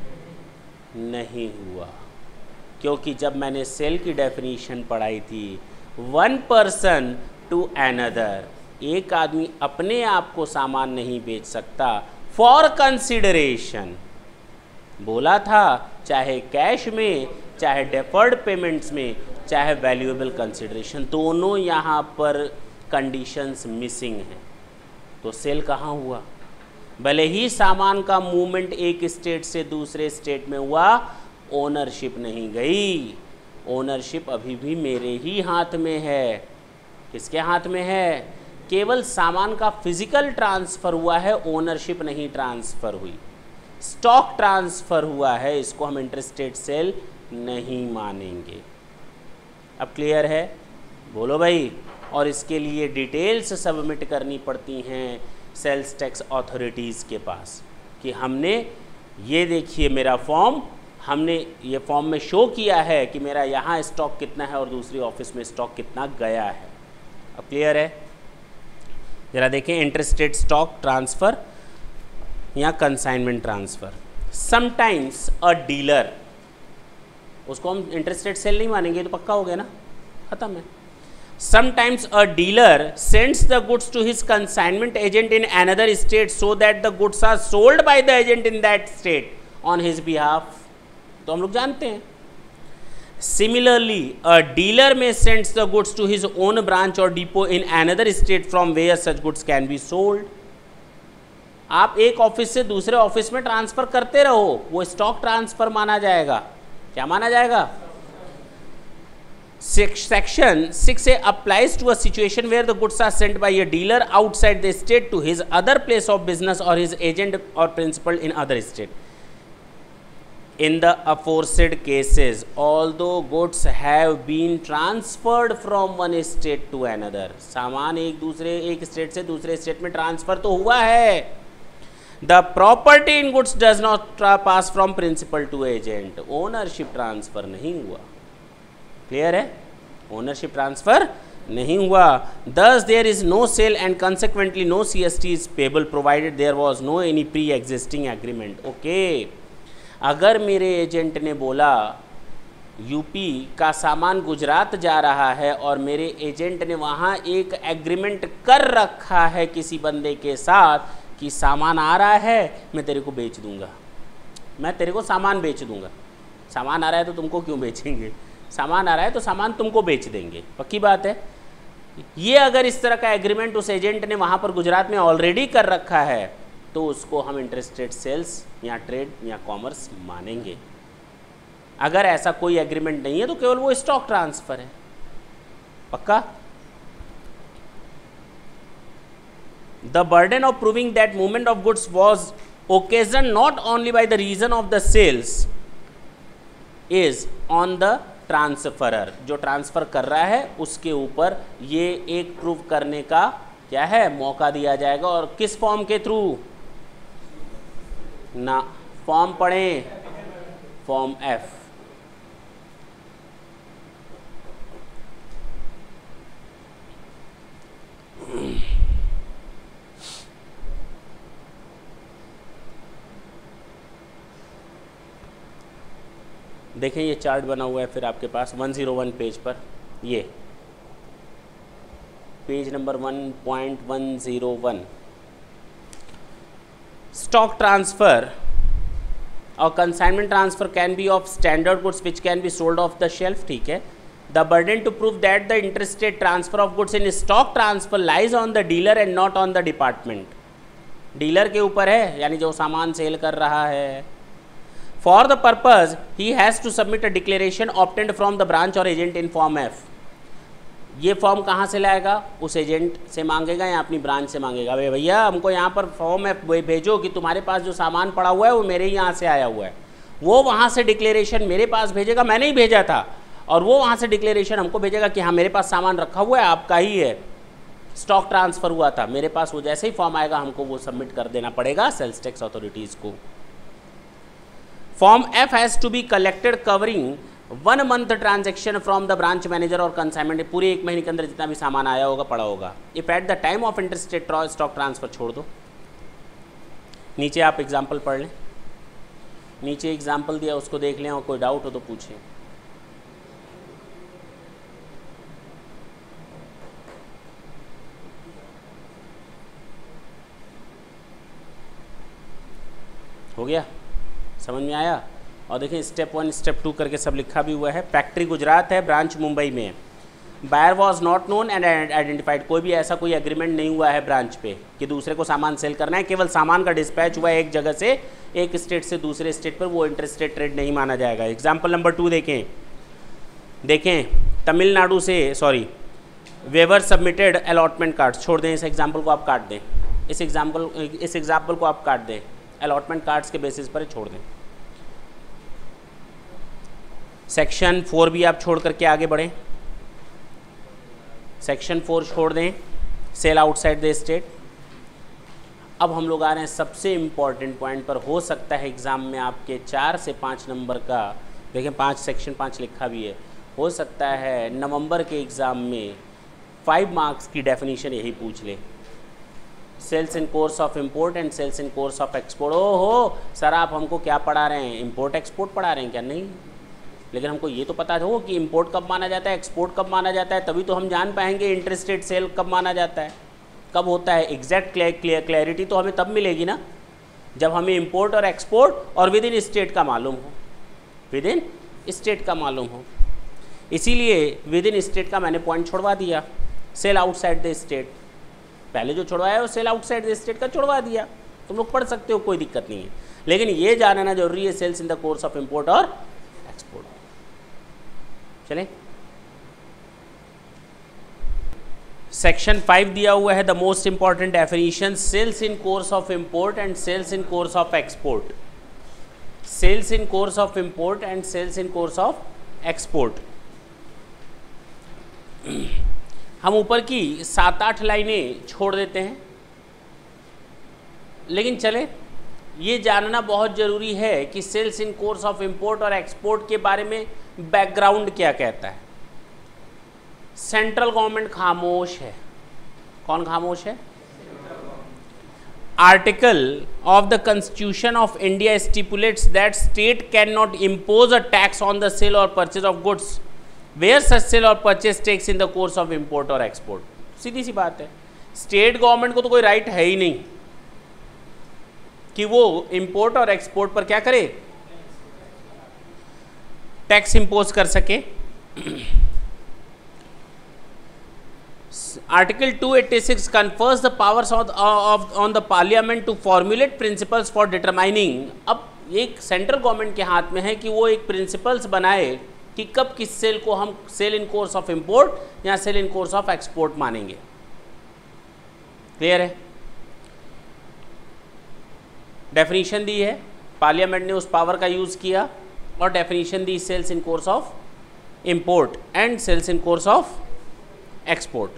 नहीं हुआ, क्योंकि जब मैंने सेल की डेफिनेशन पढ़ाई थी, वन पर्सन टू अनदर, एक आदमी अपने आप को सामान नहीं बेच सकता फॉर कंसिडरेशन। बोला था चाहे कैश में, चाहे डेफर्ड पेमेंट्स में, चाहे वैल्यूएबल कंसिडरेशन, दोनों यहाँ पर कंडीशंस मिसिंग हैं। तो सेल कहाँ हुआ? भले ही सामान का मूवमेंट एक स्टेट से दूसरे स्टेट में हुआ, ओनरशिप नहीं गई। ओनरशिप अभी भी मेरे ही हाथ में है। किसके हाथ में है? केवल सामान का फिजिकल ट्रांसफ़र हुआ है, ओनरशिप नहीं ट्रांसफ़र हुई। स्टॉक ट्रांसफ़र हुआ है, इसको हम इंटरस्टेट सेल नहीं मानेंगे। अब क्लियर है? बोलो भाई। और इसके लिए डिटेल्स सबमिट करनी पड़ती हैं सेल्स टैक्स अथॉरिटीज़ के पास कि हमने ये देखिए मेरा फॉर्म, हमने ये फॉर्म में शो किया है कि मेरा यहाँ स्टॉक कितना है और दूसरी ऑफिस में स्टॉक कितना गया है। अब क्लियर है? ज़रा देखें, इंटरस्टेट स्टॉक ट्रांसफ़र या consignment transfer. Sometimes a dealer, उसको हम इंटरस्टेट सेल नहीं मानेंगे, तो पक्का हो गया ना, खत्म है। Sometimes a dealer sends the goods to his consignment agent in another state so that the goods are sold by the agent in that state on his behalf। तो हम लोग जानते हैं। Similarly, a dealer may send the goods to his own branch or depot in another state from where such goods can be sold। आप एक office से दूसरे office में ट्रांसफर करते रहो, वो स्टॉक ट्रांसफर माना जाएगा। क्या माना जाएगा? Section 6A applies to a situation where the goods are sent by a dealer outside the state to his other place of business or his agent or principal in other state। In the aforesaid cases, although goods have been transferred from one state to another, सामान एक state से दूसरे state में transfer तो हुआ है, the property in goods does not pass from principal to agent। Ownership transfer नहीं हुआ। क्लियर है? ओनरशिप ट्रांसफर नहीं हुआ। Thus there is no sale and consequently no CST is payable provided there was no any pre-existing agreement। Okay, अगर मेरे agent ने बोला UP का सामान गुजरात जा रहा है और मेरे एजेंट ने वहाँ एक एग्रीमेंट कर रखा है किसी बंदे के साथ कि सामान आ रहा है, मैं तेरे को बेच दूंगा, मैं तेरे को सामान बेच दूंगा। सामान आ रहा है तो तुमको क्यों बेचेंगे? सामान आ रहा है तो सामान तुमको बेच देंगे, पक्की बात है। ये अगर इस तरह का एग्रीमेंट उस एजेंट ने वहाँ पर गुजरात में ऑलरेडी कर रखा है तो उसको हम इंटरस्टेट सेल्स या ट्रेड या कॉमर्स मानेंगे। अगर ऐसा कोई एग्रीमेंट नहीं है तो केवल वो स्टॉक ट्रांसफर है। पक्का? The burden of proving that movement of goods was occasion not only by the reason of the sales is on the transferor. जो ट्रांसफर कर रहा है उसके ऊपर ये एक प्रूव करने का क्या है, मौका दिया जाएगा। और किस फॉर्म के थ्रू ना, फॉर्म पढ़ें, फॉर्म एफ। देखें ये चार्ट बना हुआ है फिर आपके पास 101 पेज पर, ये पेज नंबर 1.101। स्टॉक ट्रांसफर और consignment transfer can be of standard goods which can be sold off the shelf. ठीक है। The burden to prove that the interstate transfer of goods in stock transfer lies on the dealer and not on the department. Dealer के ऊपर है, यानी जो सामान cell कर रहा है। For the purpose, he has to submit a declaration obtained from the branch or agent in Form F। ये फॉर्म कहाँ से लाएगा? उस एजेंट से मांगेगा या अपनी ब्रांच से मांगेगा। भैया हमको यहाँ पर फॉर्म F भेजो कि तुम्हारे पास जो सामान पड़ा हुआ है वो मेरे ही यहाँ से आया हुआ है। वो वहाँ से डिक्लेरेशन मेरे पास भेजेगा, मैंने ही भेजा था, और वो वहाँ से डिक्लेरेशन हमको भेजेगा कि हाँ मेरे पास सामान रखा हुआ है, आपका ही है, स्टॉक ट्रांसफ़र हुआ था मेरे पास। वो जैसे ही फॉर्म आएगा हमको वो सबमिट कर देना पड़ेगा सेल्स टैक्स अथॉरिटीज़ को। Form F has to be collected covering 1 month transaction from the branch manager और consignment। पूरे 1 महीने के अंदर जितना भी सामान आया होगा पड़ा होगा। If at the time of interstate stock transfer, छोड़ दो, नीचे आप एग्जाम्पल पढ़ लें, नीचे एग्जाम्पल दिया उसको देख लें और कोई डाउट हो तो पूछें। हो गया, समझ में आया? और देखिए स्टेप 1 स्टेप 2 करके सब लिखा भी हुआ है। फैक्ट्री गुजरात है, ब्रांच मुंबई में। Buyer was not known and identified. कोई भी ऐसा कोई एग्रीमेंट नहीं हुआ है ब्रांच पे कि दूसरे को सामान सेल करना है, केवल सामान का डिस्पैच हुआ है एक जगह से, एक स्टेट से दूसरे स्टेट पर, वो इंटरस्टेट ट्रेड नहीं माना जाएगा। एग्जाम्पल नंबर 2 देखें तमिलनाडु से, sorry, waiver submitted allotment cards. छोड़ दें इस एग्जाम्पल को, आप काट दें इस एग्जाम्पल को आप काट दें, अलॉटमेंट कार्ड्स के बेसिस पर छोड़ दें। सेक्शन 4 भी आप छोड़ करके आगे बढ़ें, सेक्शन 4 छोड़ दें, सेल आउटसाइड द स्टेट। अब हम लोग आ रहे हैं सबसे इम्पॉर्टेंट पॉइंट पर। हो सकता है एग्ज़ाम में आपके 4 से 5 नंबर का, देखें 5 सेक्शन 5 लिखा भी है, हो सकता है नवंबर के एग्ज़ाम में 5 मार्क्स की डेफिनेशन यही पूछ ले। Sales in course of import and sales in course of export. ओहो सर आप हमको क्या पढ़ा रहे हैं, इंपोर्ट एक्सपोर्ट पढ़ा रहे हैं क्या? नहीं, लेकिन हमको ये तो पता हो कि इंपोर्ट कब माना जाता है, एक्सपोर्ट कब माना जाता है, तभी तो हम जान पाएंगे इंटरस्टेट सेल कब माना जाता है, कब होता है। एग्जैक्ट क्लैरिटी तो हमें तब मिलेगी ना जब हमें इंपोर्ट और एक्सपोर्ट और विद इन स्टेट का मालूम हो, विद इन स्टेट का मालूम हो। इसीलिए विद इन स्टेट का मैंने पॉइंट छोड़वा दिया। सेल आउटसाइड द स्टेट पहले जो छुड़वाया वो सेल आउटसाइड द स्टेट का छुड़वा दिया, तुम लोग पढ़ सकते हो, कोई दिक्कत नहीं है। लेकिन ये जानना जरूरी है sales in the course of import और एक्सपोर्ट। चलें, सेक्शन 5 दिया हुआ है the most important definition, sales in course of import and sales in course of export. Sales in course of import and sales in course of export. हम ऊपर की 7-8 लाइनें छोड़ देते हैं, लेकिन चले ये जानना बहुत ज़रूरी है कि sales in course of import और एक्सपोर्ट के बारे में बैकग्राउंड क्या कहता है। सेंट्रल गवर्नमेंट खामोश है। कौन खामोश है? Article of the constitution of India stipulates that state can not impose a tax on the sale और purchase of goods where such sale और purchase takes in the course of import और export. सीधी सी बात है, state government को तो कोई राइट है ही नहीं कि वो इंपोर्ट और एक्सपोर्ट पर क्या करे, टैक्स इंपोज कर सके। Article 286 confers the powers on the parliament to formulate principles for determining. अब एक सेंट्रल गवर्नमेंट के हाथ में है कि वो एक प्रिंसिपल्स बनाए कि कब किस सेल को हम sale in course of import या sale in course of export मानेंगे। क्लियर है? डेफिनेशन दी है, पार्लियामेंट ने उस पावर का यूज किया और डेफिनेशन दी sales in course of import and sales in course of export.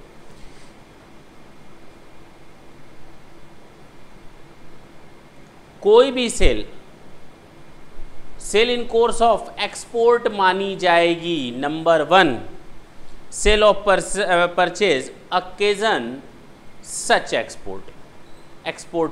कोई भी sale in course of export मानी जाएगी। Number 1, sale of purchase occasion such export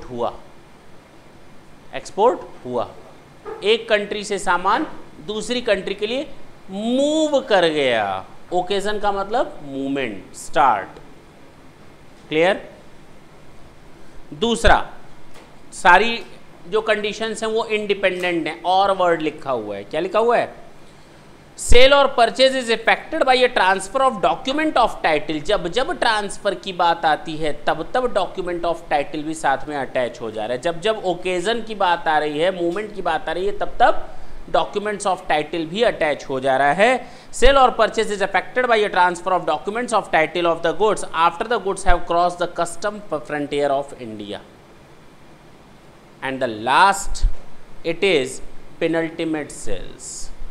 हुआ, एक कंट्री से सामान दूसरी कंट्री के लिए मूव कर गया। ओकेजन का मतलब मूवमेंट, स्टार्ट। क्लियर? दूसरा, सारी जो कंडीशंस हैं वो इंडिपेंडेंट हैं, और वर्ड लिखा हुआ है। क्या लिखा हुआ है? सेल और purchase is effected by a transfer of document of title. जब ट्रांसफर की बात आती है तब डॉक्यूमेंट ऑफ टाइटल भी साथ में अटैच हो जा रहा है। जब ओकेजन की बात आ रही है, मूवमेंट की बात आ रही है, तब डॉक्यूमेंट्स ऑफ टाइटल भी अटैच हो जा रहा है। सेल और purchase is affected by a transfer of documents of title of the goods after the goods have cross the custom frontier of India. And the last, it is penultimate sales,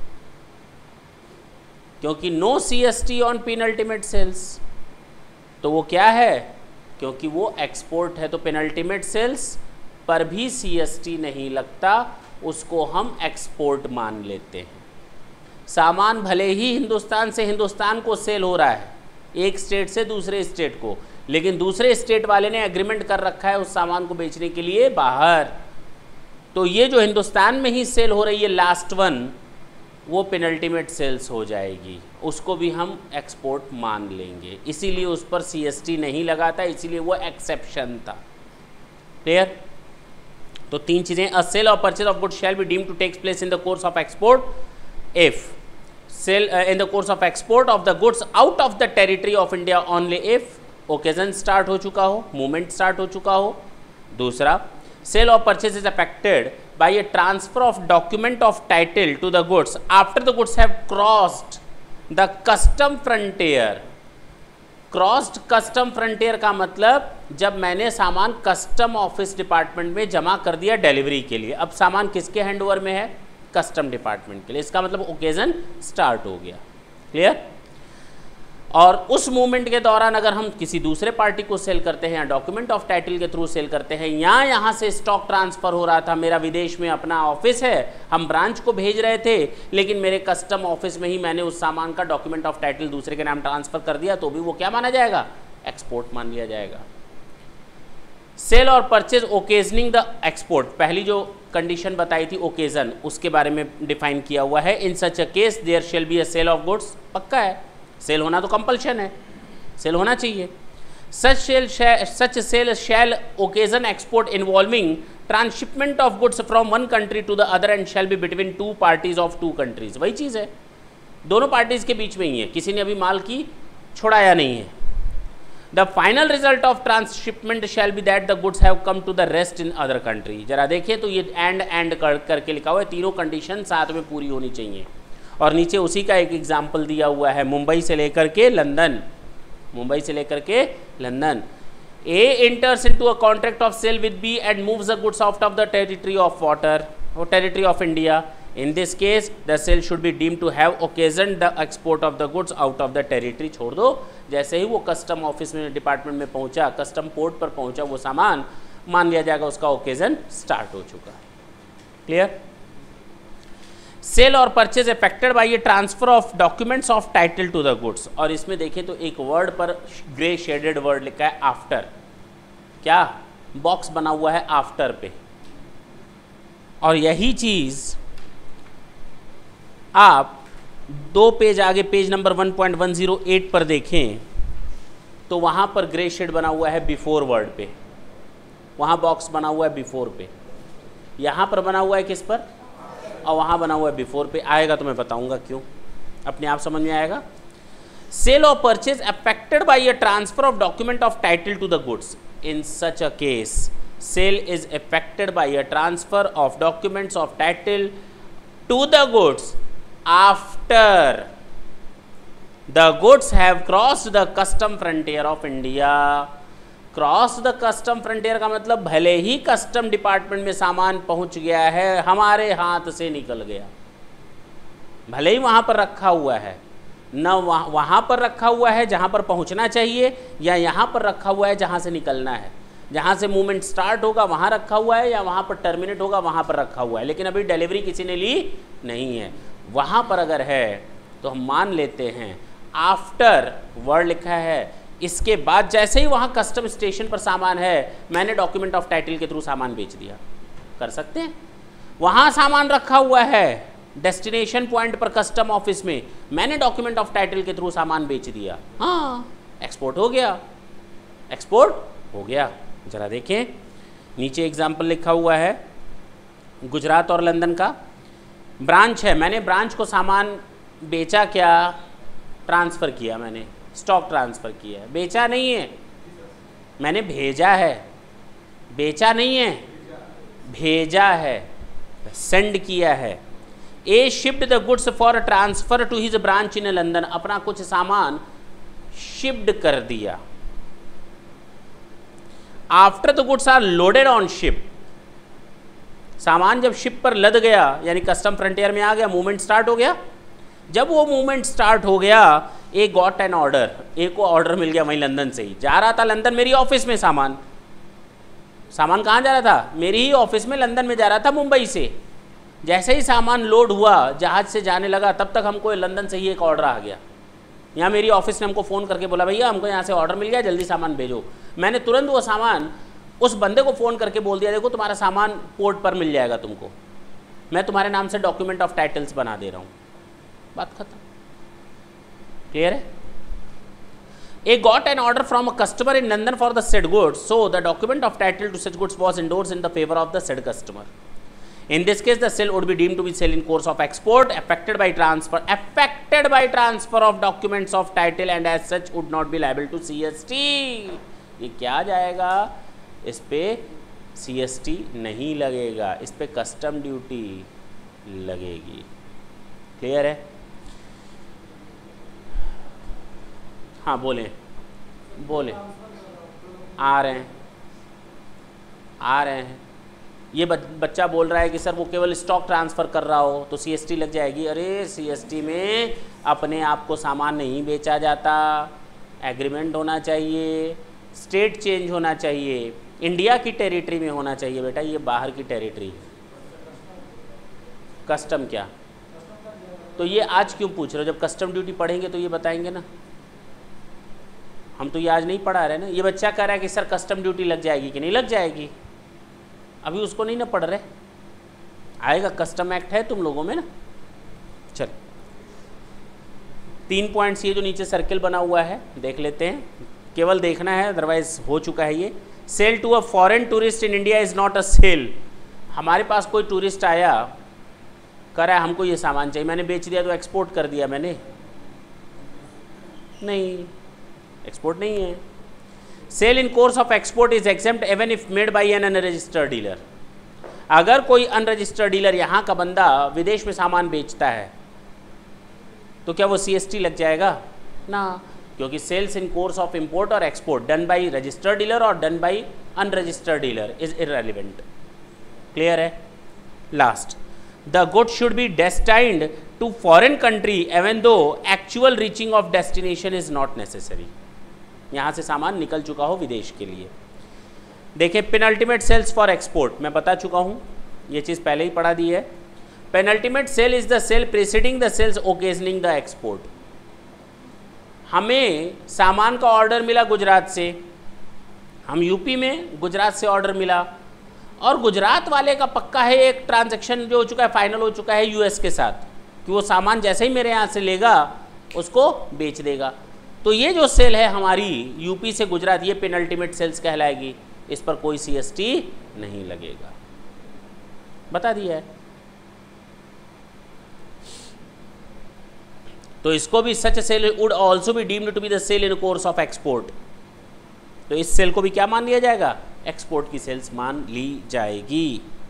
क्योंकि no CST on penultimate sales, तो वो क्या है? क्योंकि वो export है तो penultimate sales पर भी CST नहीं लगता, उसको हम एक्सपोर्ट मान लेते हैं। सामान भले ही हिंदुस्तान से हिंदुस्तान को सेल हो रहा है, एक स्टेट से दूसरे स्टेट को, लेकिन दूसरे स्टेट वाले ने एग्रीमेंट कर रखा है उस सामान को बेचने के लिए बाहर, तो ये जो हिंदुस्तान में ही सेल हो रही है लास्ट वन, वो पेनल्टीमेट सेल्स हो जाएगी, उसको भी हम एक्सपोर्ट मान लेंगे। इसीलिए उस पर CST नहीं लगा था, इसीलिए वो एक्सेप्शन था। क्लियर? तो 3 चीज़ें, अ सेल और purchase of goods shall be deemed to takes place in the course of export if sale in the course of export of the goods out of the territory of India only if occasion start हो चुका हो, movement start हो चुका हो। दूसरा, sale और purchase is affected by a transfer of document of title to the goods after the goods have crossed the custom frontier। Crossed custom frontier का मतलब जब मैंने सामान कस्टम ऑफिस डिपार्टमेंट में जमा कर दिया डिलीवरी के लिए, अब सामान किसके हैंडओवर में है? कस्टम डिपार्टमेंट के लिए। इसका मतलब ओकेजन स्टार्ट हो गया। क्लियर? और उस मूवमेंट के दौरान अगर हम किसी दूसरे पार्टी को सेल करते हैं या डॉक्यूमेंट ऑफ टाइटल के थ्रू सेल करते हैं, या यहाँ से स्टॉक ट्रांसफ़र हो रहा था, मेरा विदेश में अपना ऑफिस है, हम ब्रांच को भेज रहे थे, लेकिन मेरे कस्टम ऑफिस में ही मैंने उस सामान का डॉक्यूमेंट ऑफ टाइटल दूसरे के नाम ट्रांसफ़र कर दिया, तो भी वो क्या माना जाएगा? एक्सपोर्ट मान लिया जाएगा। सेल और परचेज ओकेजनिंग द एक्सपोर्ट, पहली जो कंडीशन बताई थी ओकेजन, उसके बारे में डिफाइन किया हुआ है। In such a case there shall be a sale of goods, पक्का है, सेल होना तो कंपल्शन है, सेल होना चाहिए। Such sale shall occasion export involving transshipment of goods from one country to the other and shall be between 2 parties of 2 countries. वही चीज़ है, दोनों पार्टीज के बीच में ही है, किसी ने अभी माल की छुड़ाया नहीं है। The final result of transshipment shall be that the goods have come to the rest in other country. जरा देखिए तो ये एंड करके लिखा हुआ है, तीनों कंडीशन साथ में पूरी होनी चाहिए। और नीचे उसी का एक एग्जाम्पल दिया हुआ है, मुंबई से लेकर के लंदन, मुंबई से लेकर के London. A enters into a contract of sale with B and moves the goods out of the territory of water or territory of India. In this case, the sale should be deemed to have occasioned the export of the goods out of the territory। छोड़ दो, जैसे ही वो custom office में department में पहुंचा, custom port पर पहुंचा, वो सामान मान लिया जाएगा उसका ओकेजन स्टार्ट हो चुका। क्लियर? सेल और परचेज इफेक्टेड बाय ये transfer of documents of title to the goods. और इसमें देखें तो एक वर्ड पर ग्रे शेडेड वर्ड लिखा है आफ्टर, क्या बॉक्स बना हुआ है आफ्टर पे, और यही चीज आप 2 पेज आगे पेज नंबर 1.108 पर देखें तो वहां पर ग्रे शेड बना हुआ है बिफोर वर्ड पे, वहां बॉक्स बना हुआ है बिफोर पे, यहां पर बना हुआ है किस पर, और वहाँ बना हुआ है बिफोर पे। आएगा तो मैं बताऊंगा क्यों, अपने आप समझ में आएगा। सेल और purchase affected by a transfer of document of title to the goods. In such a case sale is affected by a transfer of documents of title to the goods after the goods have crossed the custom frontier of India. Cross the custom frontier का मतलब भले ही custom department में सामान पहुंच गया है, हमारे हाथ से निकल गया, भले ही वहां पर रखा हुआ है, न वहां पर रखा हुआ है जहां पर पहुंचना चाहिए, या यहां पर रखा हुआ है जहां से निकलना है. जहां से मूवमेंट स्टार्ट होगा वहां रखा हुआ है, या वहां पर टर्मिनेट होगा वहां पर रखा हुआ है, लेकिन अभी डिलीवरी किसी ने ली नहीं है. वहां पर अगर है तो हम मान लेते हैं आफ्टर वर्ड लिखा है, इसके बाद जैसे ही वहाँ कस्टम स्टेशन पर सामान है, मैंने डॉक्यूमेंट ऑफ टाइटल के थ्रू सामान बेच दिया. कर सकते हैं. वहाँ सामान रखा हुआ है डेस्टिनेशन पॉइंट पर कस्टम ऑफिस में, मैंने डॉक्यूमेंट ऑफ टाइटल के थ्रू सामान बेच दिया, हाँ एक्सपोर्ट हो गया. एक्सपोर्ट हो गया. जरा देखें नीचे एग्जाम्पल लिखा हुआ है, गुजरात और लंदन का ब्रांच है. मैंने ब्रांच को सामान बेचा क्या? ट्रांसफ़र किया, मैंने स्टॉक ट्रांसफ़र किया है. बेचा नहीं है, मैंने भेजा है. बेचा नहीं है, भेजा है, सेंड किया है. A shift the goods for transfer to his branch in London. अपना कुछ सामान शिफ्ट कर दिया. After the goods are loaded on ship. सामान जब शिप पर लद गया यानी कस्टम फ्रंटियर में आ गया, मूवमेंट स्टार्ट हो गया. जब वो मूवमेंट स्टार्ट हो गया, A got an order, A को ऑर्डर मिल गया वहीं लंदन से ही. जा रहा था लंदन मेरी ऑफिस में सामान कहाँ जा रहा था? मेरी ही ऑफिस में लंदन में जा रहा था मुंबई से. जैसे ही सामान लोड हुआ जहाज से जाने लगा, तब तक हमको लंदन से ही एक ऑर्डर आ गया. यहाँ मेरी ऑफिस ने हमको फ़ोन करके बोला भैया हमको यहाँ से ऑर्डर मिल गया, जल्दी सामान भेजो. मैंने तुरंत वो सामान उस बंदे को फ़ोन करके बोल दिया, देखो तुम्हारा सामान पोर्ट पर मिल जाएगा तुमको, मैं तुम्हारे नाम से डॉक्यूमेंट ऑफ टाइटल्स बना दे रहा हूँ. बात खत्म. क्लियर है? A got an order from a customer in London for the said goods, so the document of title to such goods was endorsed in the favour of the said customer. In this case, the sale would be deemed to be sale in course of export, affected by transfer of documents of title, and as such would not be liable to CST. ये क्या जाएगा? इस पे CST नहीं लगेगा, इस पे custom duty लगेगी. क्लियर है? हाँ बोलें. आ रहे हैं. ये बच्चा बोल रहा है कि सर वो केवल स्टॉक ट्रांसफ़र कर रहा हो तो CST लग जाएगी. अरे CST में अपने आप को सामान नहीं बेचा जाता, एग्रीमेंट होना चाहिए, स्टेट चेंज होना चाहिए, इंडिया की टेरिटरी में होना चाहिए. बेटा ये बाहर की टेरिटरी है. कस्टम क्या? तो ये आज क्यों पूछ रहे हो? जब कस्टम ड्यूटी पढ़ेंगे तो ये बताएंगे ना. हम तो ये आज नहीं पढ़ा रहे ना. ये बच्चा कह रहा है कि सर कस्टम ड्यूटी लग जाएगी कि नहीं लग जाएगी. अभी उसको नहीं ना पढ़ रहे, आएगा. कस्टम एक्ट है तुम लोगों में ना. चल 3 पॉइंट्स ये जो नीचे सर्किल बना हुआ है देख लेते हैं, केवल देखना है, अदरवाइज हो चुका है ये. Sale to a foreign tourist in India is not a sale. हमारे पास कोई टूरिस्ट आया, कह रहा है हमको ये सामान चाहिए, मैंने बेच दिया तो एक्सपोर्ट कर दिया मैंने? नहीं, एक्सपोर्ट नहीं है. Sale in course of export is exempt even if made by an unregistered dealer. अगर कोई अनरजिस्टर्ड डीलर यहाँ का बंदा विदेश में सामान बेचता है तो क्या वो CST लग जाएगा? ना, क्योंकि sales in course of import और export done by registered dealer और done by unregistered dealer is irrelevant. Clear है? Last, the good should be destined to foreign country even though actual reaching of destination is not necessary. यहाँ से सामान निकल चुका हो विदेश के लिए. देखिए पेनल्टीमेट सेल्स फॉर एक्सपोर्ट मैं बता चुका हूँ, ये चीज़ पहले ही पढ़ा दी है. Penultimate sale is the sale preceding the sales occasioning the export. हमें सामान का ऑर्डर मिला गुजरात से, हम यूपी में, गुजरात से ऑर्डर मिला, और गुजरात वाले का पक्का है एक ट्रांजैक्शन जो हो चुका है, फाइनल हो चुका है US के साथ, कि वो सामान जैसे ही मेरे यहाँ से लेगा उसको बेच देगा. तो ये जो सेल है हमारी यूपी से गुजरात, ये पेनल्टीमेट सेल्स कहलाएगी. इस पर कोई CST नहीं लगेगा. बता दिया है. तो इसको भी such sale would also be deemed to be the sale in course of export. तो इस सेल को भी क्या मान लिया जाएगा, एक्सपोर्ट की सेल्स मान ली जाएगी।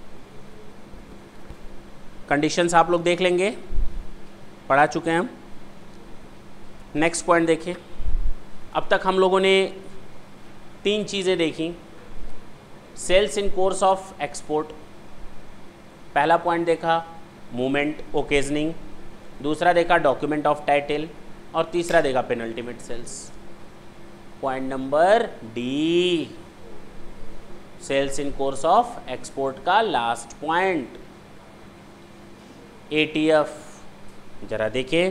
कंडीशंस आप लोग देख लेंगे, पढ़ा चुके हैं हम। नेक्स्ट पॉइंट देखें। अब तक हम लोगों ने 3 चीज़ें देखी। Sales in course of export, पहला पॉइंट देखा मूवमेंट ओकेजनिंग, दूसरा देखा डॉक्यूमेंट ऑफ टाइटल, और तीसरा देखा penultimate sales. Point number D, sales in course of export का लास्ट पॉइंट ATF। जरा देखिए,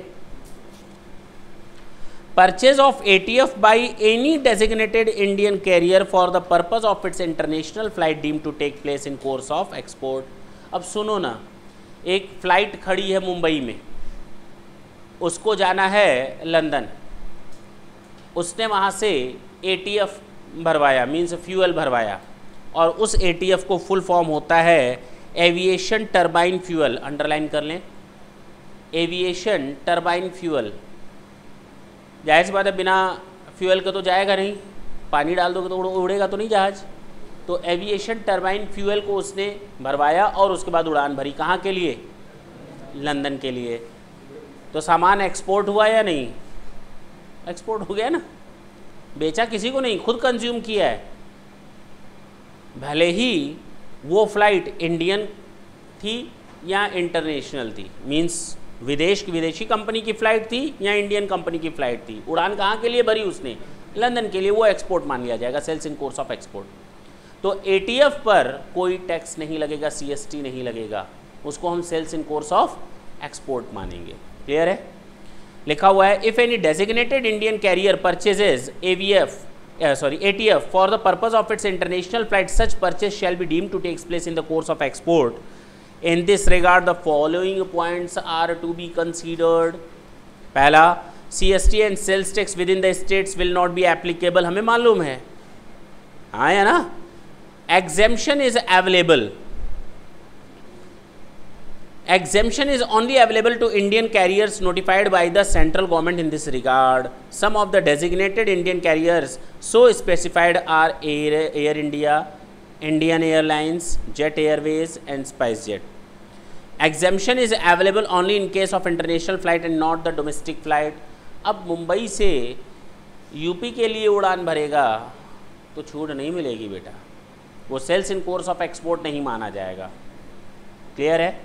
purchase of ATF by any designated Indian carrier for the purpose of its international flight deem to take place in course of export. अब सुनो ना, एक flight खड़ी है मुंबई में, उसको जाना है लंदन, उसने वहाँ से ATF भरवाया, मीन्स फ्यूल भरवाया, और उस ATF को फुल फॉर्म होता है एविएशन टरबाइन फ्यूल। अंडरलाइन कर लें, एविएशन टरबाइन फ्यूल। जाहिर सी बात है, बिना फ्यूल के तो जाएगा नहीं, पानी डाल दोगे तो उड़ेगा तो नहीं जहाज़। तो एविएशन टरबाइन फ्यूल को उसने भरवाया और उसके बाद उड़ान भरी। कहाँ के लिए, लंदन के लिए। तो सामान एक्सपोर्ट हुआ या नहीं, एक्सपोर्ट हो गया ना, बेचा किसी को नहीं, खुद कंज्यूम किया है। भले ही वो फ्लाइट इंडियन थी या इंटरनेशनल थी, मींस विदेशी कंपनी की फ़्लाइट थी या इंडियन कंपनी की फ़्लाइट थी, उड़ान कहाँ के लिए भरी उसने, लंदन के लिए, वो एक्सपोर्ट मान लिया जाएगा, sales in course of export. तो ATF पर कोई टैक्स नहीं लगेगा, CST नहीं लगेगा, उसको हम sales in course of export मानेंगे। क्लियर है? लिखा हुआ है, if any designated Indian carrier purchases ATF for the purpose of its international flight, such purchase shall be deemed to take place in the course of export. In this regard, the following points are to be considered. पहला, CST and sales tax within the states will not be applicable, हमें मालूम है, हाँ या ना। Exemption is available. Exemption is only available to Indian carriers notified by the central government in this regard. Some of the designated Indian carriers so specified are Air India, Indian Airlines, Jet Airways and SpiceJet. Exemption is available only in case of international flight and not the domestic flight. अब मुंबई से UP के लिए उड़ान भरेगा तो छूट नहीं मिलेगी बेटा, वो sales in course of export नहीं माना जाएगा। क्लियर है?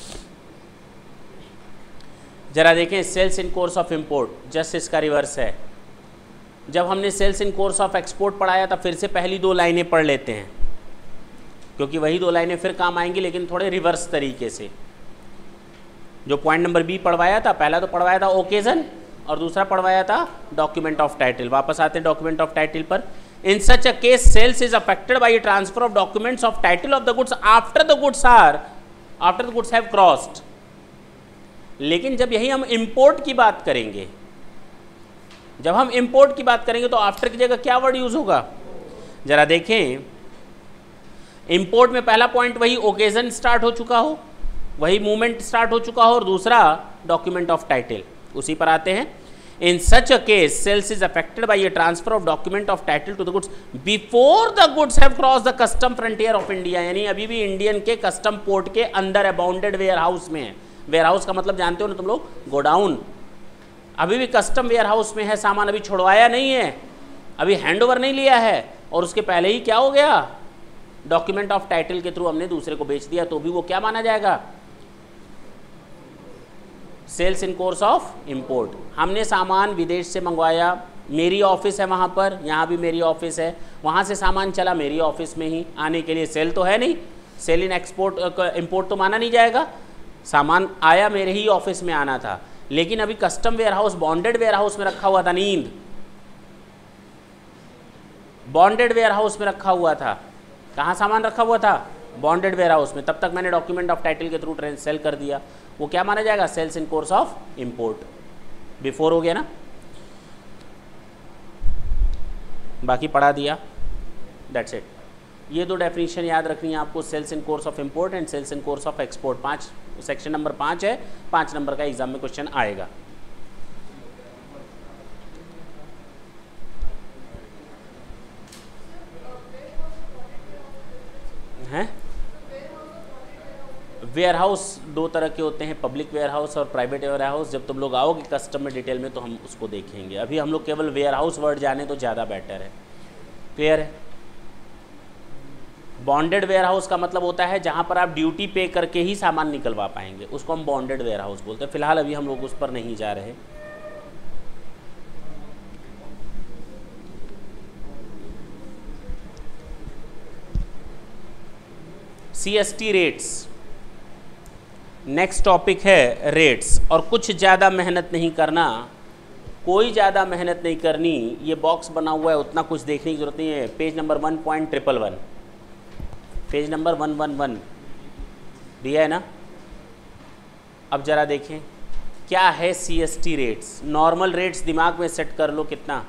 जरा देखें, sales in course of import, just इसका रिवर्स है। जब हमने sales in course of export पढ़ाया था, फिर से पहली 2 लाइनें पढ़ लेते हैं, क्योंकि वही 2 लाइनें फिर काम आएंगी, लेकिन थोड़े रिवर्स तरीके से। जो पॉइंट नंबर B पढ़वाया था, पहला तो पढ़वाया था ओकेजन और दूसरा पढ़वाया था डॉक्यूमेंट ऑफ टाइटल। वापस आते हैं डॉक्यूमेंट ऑफ टाइटल पर। In such a case sales is affected by transfer of documents of title of the goods after the goods have crossed. लेकिन जब यही हम इंपोर्ट की बात करेंगे, जब हम इंपोर्ट की बात करेंगे तो आफ्टर की जगह क्या वर्ड यूज होगा, जरा देखें। इंपोर्ट में पहला पॉइंट वही ओकेजन स्टार्ट हो चुका हो, वही मूवमेंट स्टार्ट हो चुका हो, और दूसरा डॉक्यूमेंट ऑफ टाइटल। उसी पर आते हैं। In such a case sales is affected by a transfer of document of title to the goods before the goods have cross the custom frontier of India, यानी अभी भी इंडियन के custom port के अंदर है, बाउंडेड वेयर हाउस में है। Ware house का मतलब जानते हो ना तुम लोग, गोडाउन। अभी भी कस्टम वेयर हाउस में है, सामान अभी छुड़वाया नहीं है, अभी हैंड ओवर नहीं लिया है, और उसके पहले ही क्या हो गया, डॉक्यूमेंट ऑफ टाइटल के थ्रू हमने दूसरे को बेच दिया, तो भी वो क्या माना जाएगा, sales in course of import. हमने सामान विदेश से मंगवाया, मेरी ऑफिस है वहाँ पर, यहाँ भी मेरी ऑफिस है, वहाँ से सामान चला मेरी ऑफिस में ही, आने के लिए सेल तो है नहीं, सेल इन एक्सपोर्ट इंपोर्ट तो माना नहीं जाएगा। सामान आया मेरे ही ऑफिस में आना था, लेकिन अभी custom warehouse, bonded warehouse में रखा हुआ था, नींद बॉन्डेड वेयर हाउस में रखा हुआ था। कहाँ सामान रखा हुआ था, बॉन्डेड वेयर हाउस में। तब तक मैंने डॉक्यूमेंट ऑफ टाइटल के थ्रू सेल कर दिया, वो क्या माना जाएगा, sales in course of import. Before हो गया ना, बाकी पढ़ा दिया, दैट्स इट। ये 2 डेफिनेशन याद रखनी है आपको, sales in course of import and sales in course of export. 5 section number 5 है, 5 नंबर का एग्जाम में क्वेश्चन आएगा। वेयर हाउस दो तरह के होते हैं, पब्लिक वेयर हाउस और प्राइवेट वेयर हाउस। जब तुम लोग आओगे कस्टम में डिटेल में तो हम उसको देखेंगे। अभी हम लोग केवल वेयर हाउस वर्ड जाने तो ज़्यादा बेटर है। क्लियर है? बॉन्डेड वेयर हाउस का मतलब होता है जहाँ पर आप ड्यूटी पे करके ही सामान निकलवा पाएंगे, उसको हम बॉन्डेड वेयर हाउस बोलते हैं। फिलहाल अभी हम लोग उस पर नहीं जा रहे। CST रेट्स, नेक्स्ट टॉपिक है रेट्स। और कुछ ज़्यादा मेहनत नहीं करना, कोई ज़्यादा मेहनत नहीं करनी। ये बॉक्स बना हुआ है, उतना कुछ देखने की जरूरत नहीं है। पेज नंबर 1.111, पेज नंबर 111 दिया है ना। अब ज़रा देखें क्या है CST रेट्स। नॉर्मल रेट्स दिमाग में सेट कर लो। कितना?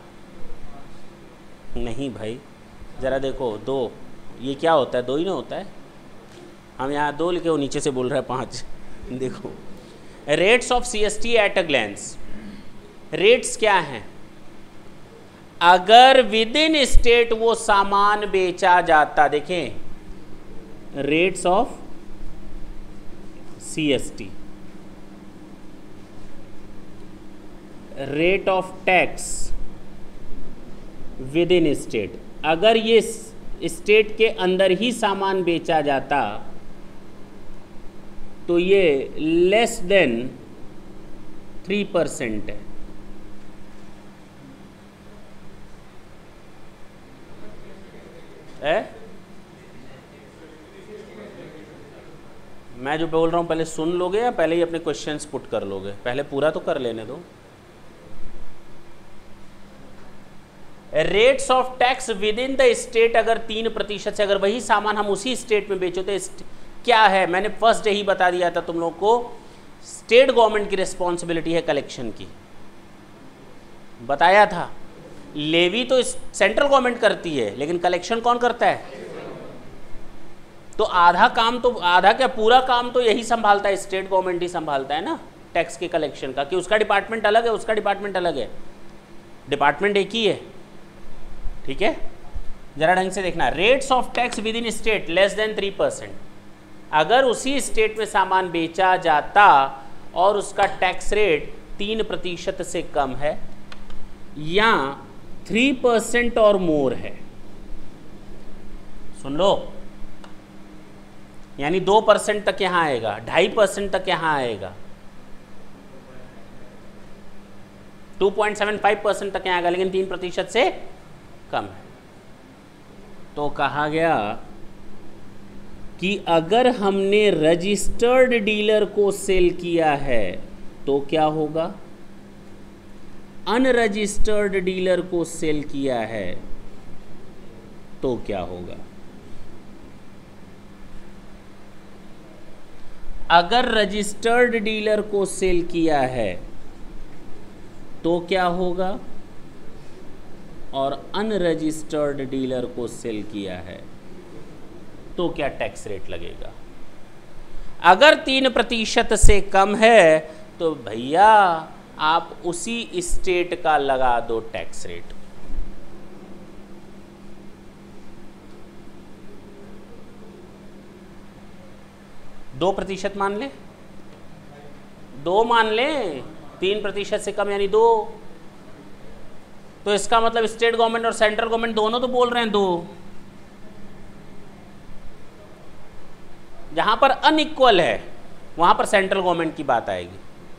नहीं भाई, ज़रा देखो 2, ये क्या होता है? 2 ही ना होता है। हम यहाँ 2 लिखे, वो नीचे से बोल रहा है 5। देखो rates of CST at a glance. Rates क्या हैं? अगर विद इन स्टेट वो सामान बेचा जाता, देखें rates of CST, rate of tax within state. अगर ये स्टेट के अंदर ही सामान बेचा जाता तो ये लेस देन 3% है। मैं जो बोल रहा हूँ पहले सुन लोगे या पहले ही अपने क्वेश्चंस पुट कर लोगे? पहले पूरा तो कर लेने दो। Rates of tax within the state, अगर 3% से, अगर वही सामान हम उसी स्टेट में बेचो तो क्या है? मैंने फर्स्ट डे ही बता दिया था तुम लोग को, स्टेट गवर्नमेंट की रिस्पॉन्सिबिलिटी है कलेक्शन की, बताया था। लेवी तो सेंट्रल गवर्नमेंट करती है, लेकिन कलेक्शन कौन करता है? तो आधा काम तो, आधा क्या पूरा काम तो यही संभालता है, स्टेट गवर्नमेंट ही संभालता है ना टैक्स के कलेक्शन का। कि उसका डिपार्टमेंट अलग है, उसका डिपार्टमेंट अलग है, डिपार्टमेंट एक ही है। ठीक है, जरा ढंग से देखना। Rates of tax within state less than 3%। अगर उसी स्टेट में सामान बेचा जाता और उसका टैक्स रेट 3% से कम है या 3% और मोर है, सुन लो, यानी 2% तक यहां आएगा, 2.5% तक यहां आएगा, 2.75% तक यहां आएगा, लेकिन 3% से कम है। तो कहा गया कि अगर हमने रजिस्टर्ड डीलर को सेल किया है तो क्या होगा, अनरजिस्टर्ड डीलर को सेल किया है तो क्या होगा। अगर रजिस्टर्ड डीलर को सेल किया है तो क्या होगा, और अनरजिस्टर्ड डीलर को सेल किया है तो क्या टैक्स रेट लगेगा। अगर 3% से कम है तो भैया आप उसी स्टेट का लगा दो टैक्स रेट। दो प्रतिशत मान ले, 2 मान ले, 3% से कम यानी 2। तो इसका मतलब स्टेट गवर्नमेंट और सेंट्रल गवर्नमेंट दोनों तो बोल रहे हैं 2। जहां पर अनइक्वल है वहां पर सेंट्रल गवर्नमेंट की बात आएगी।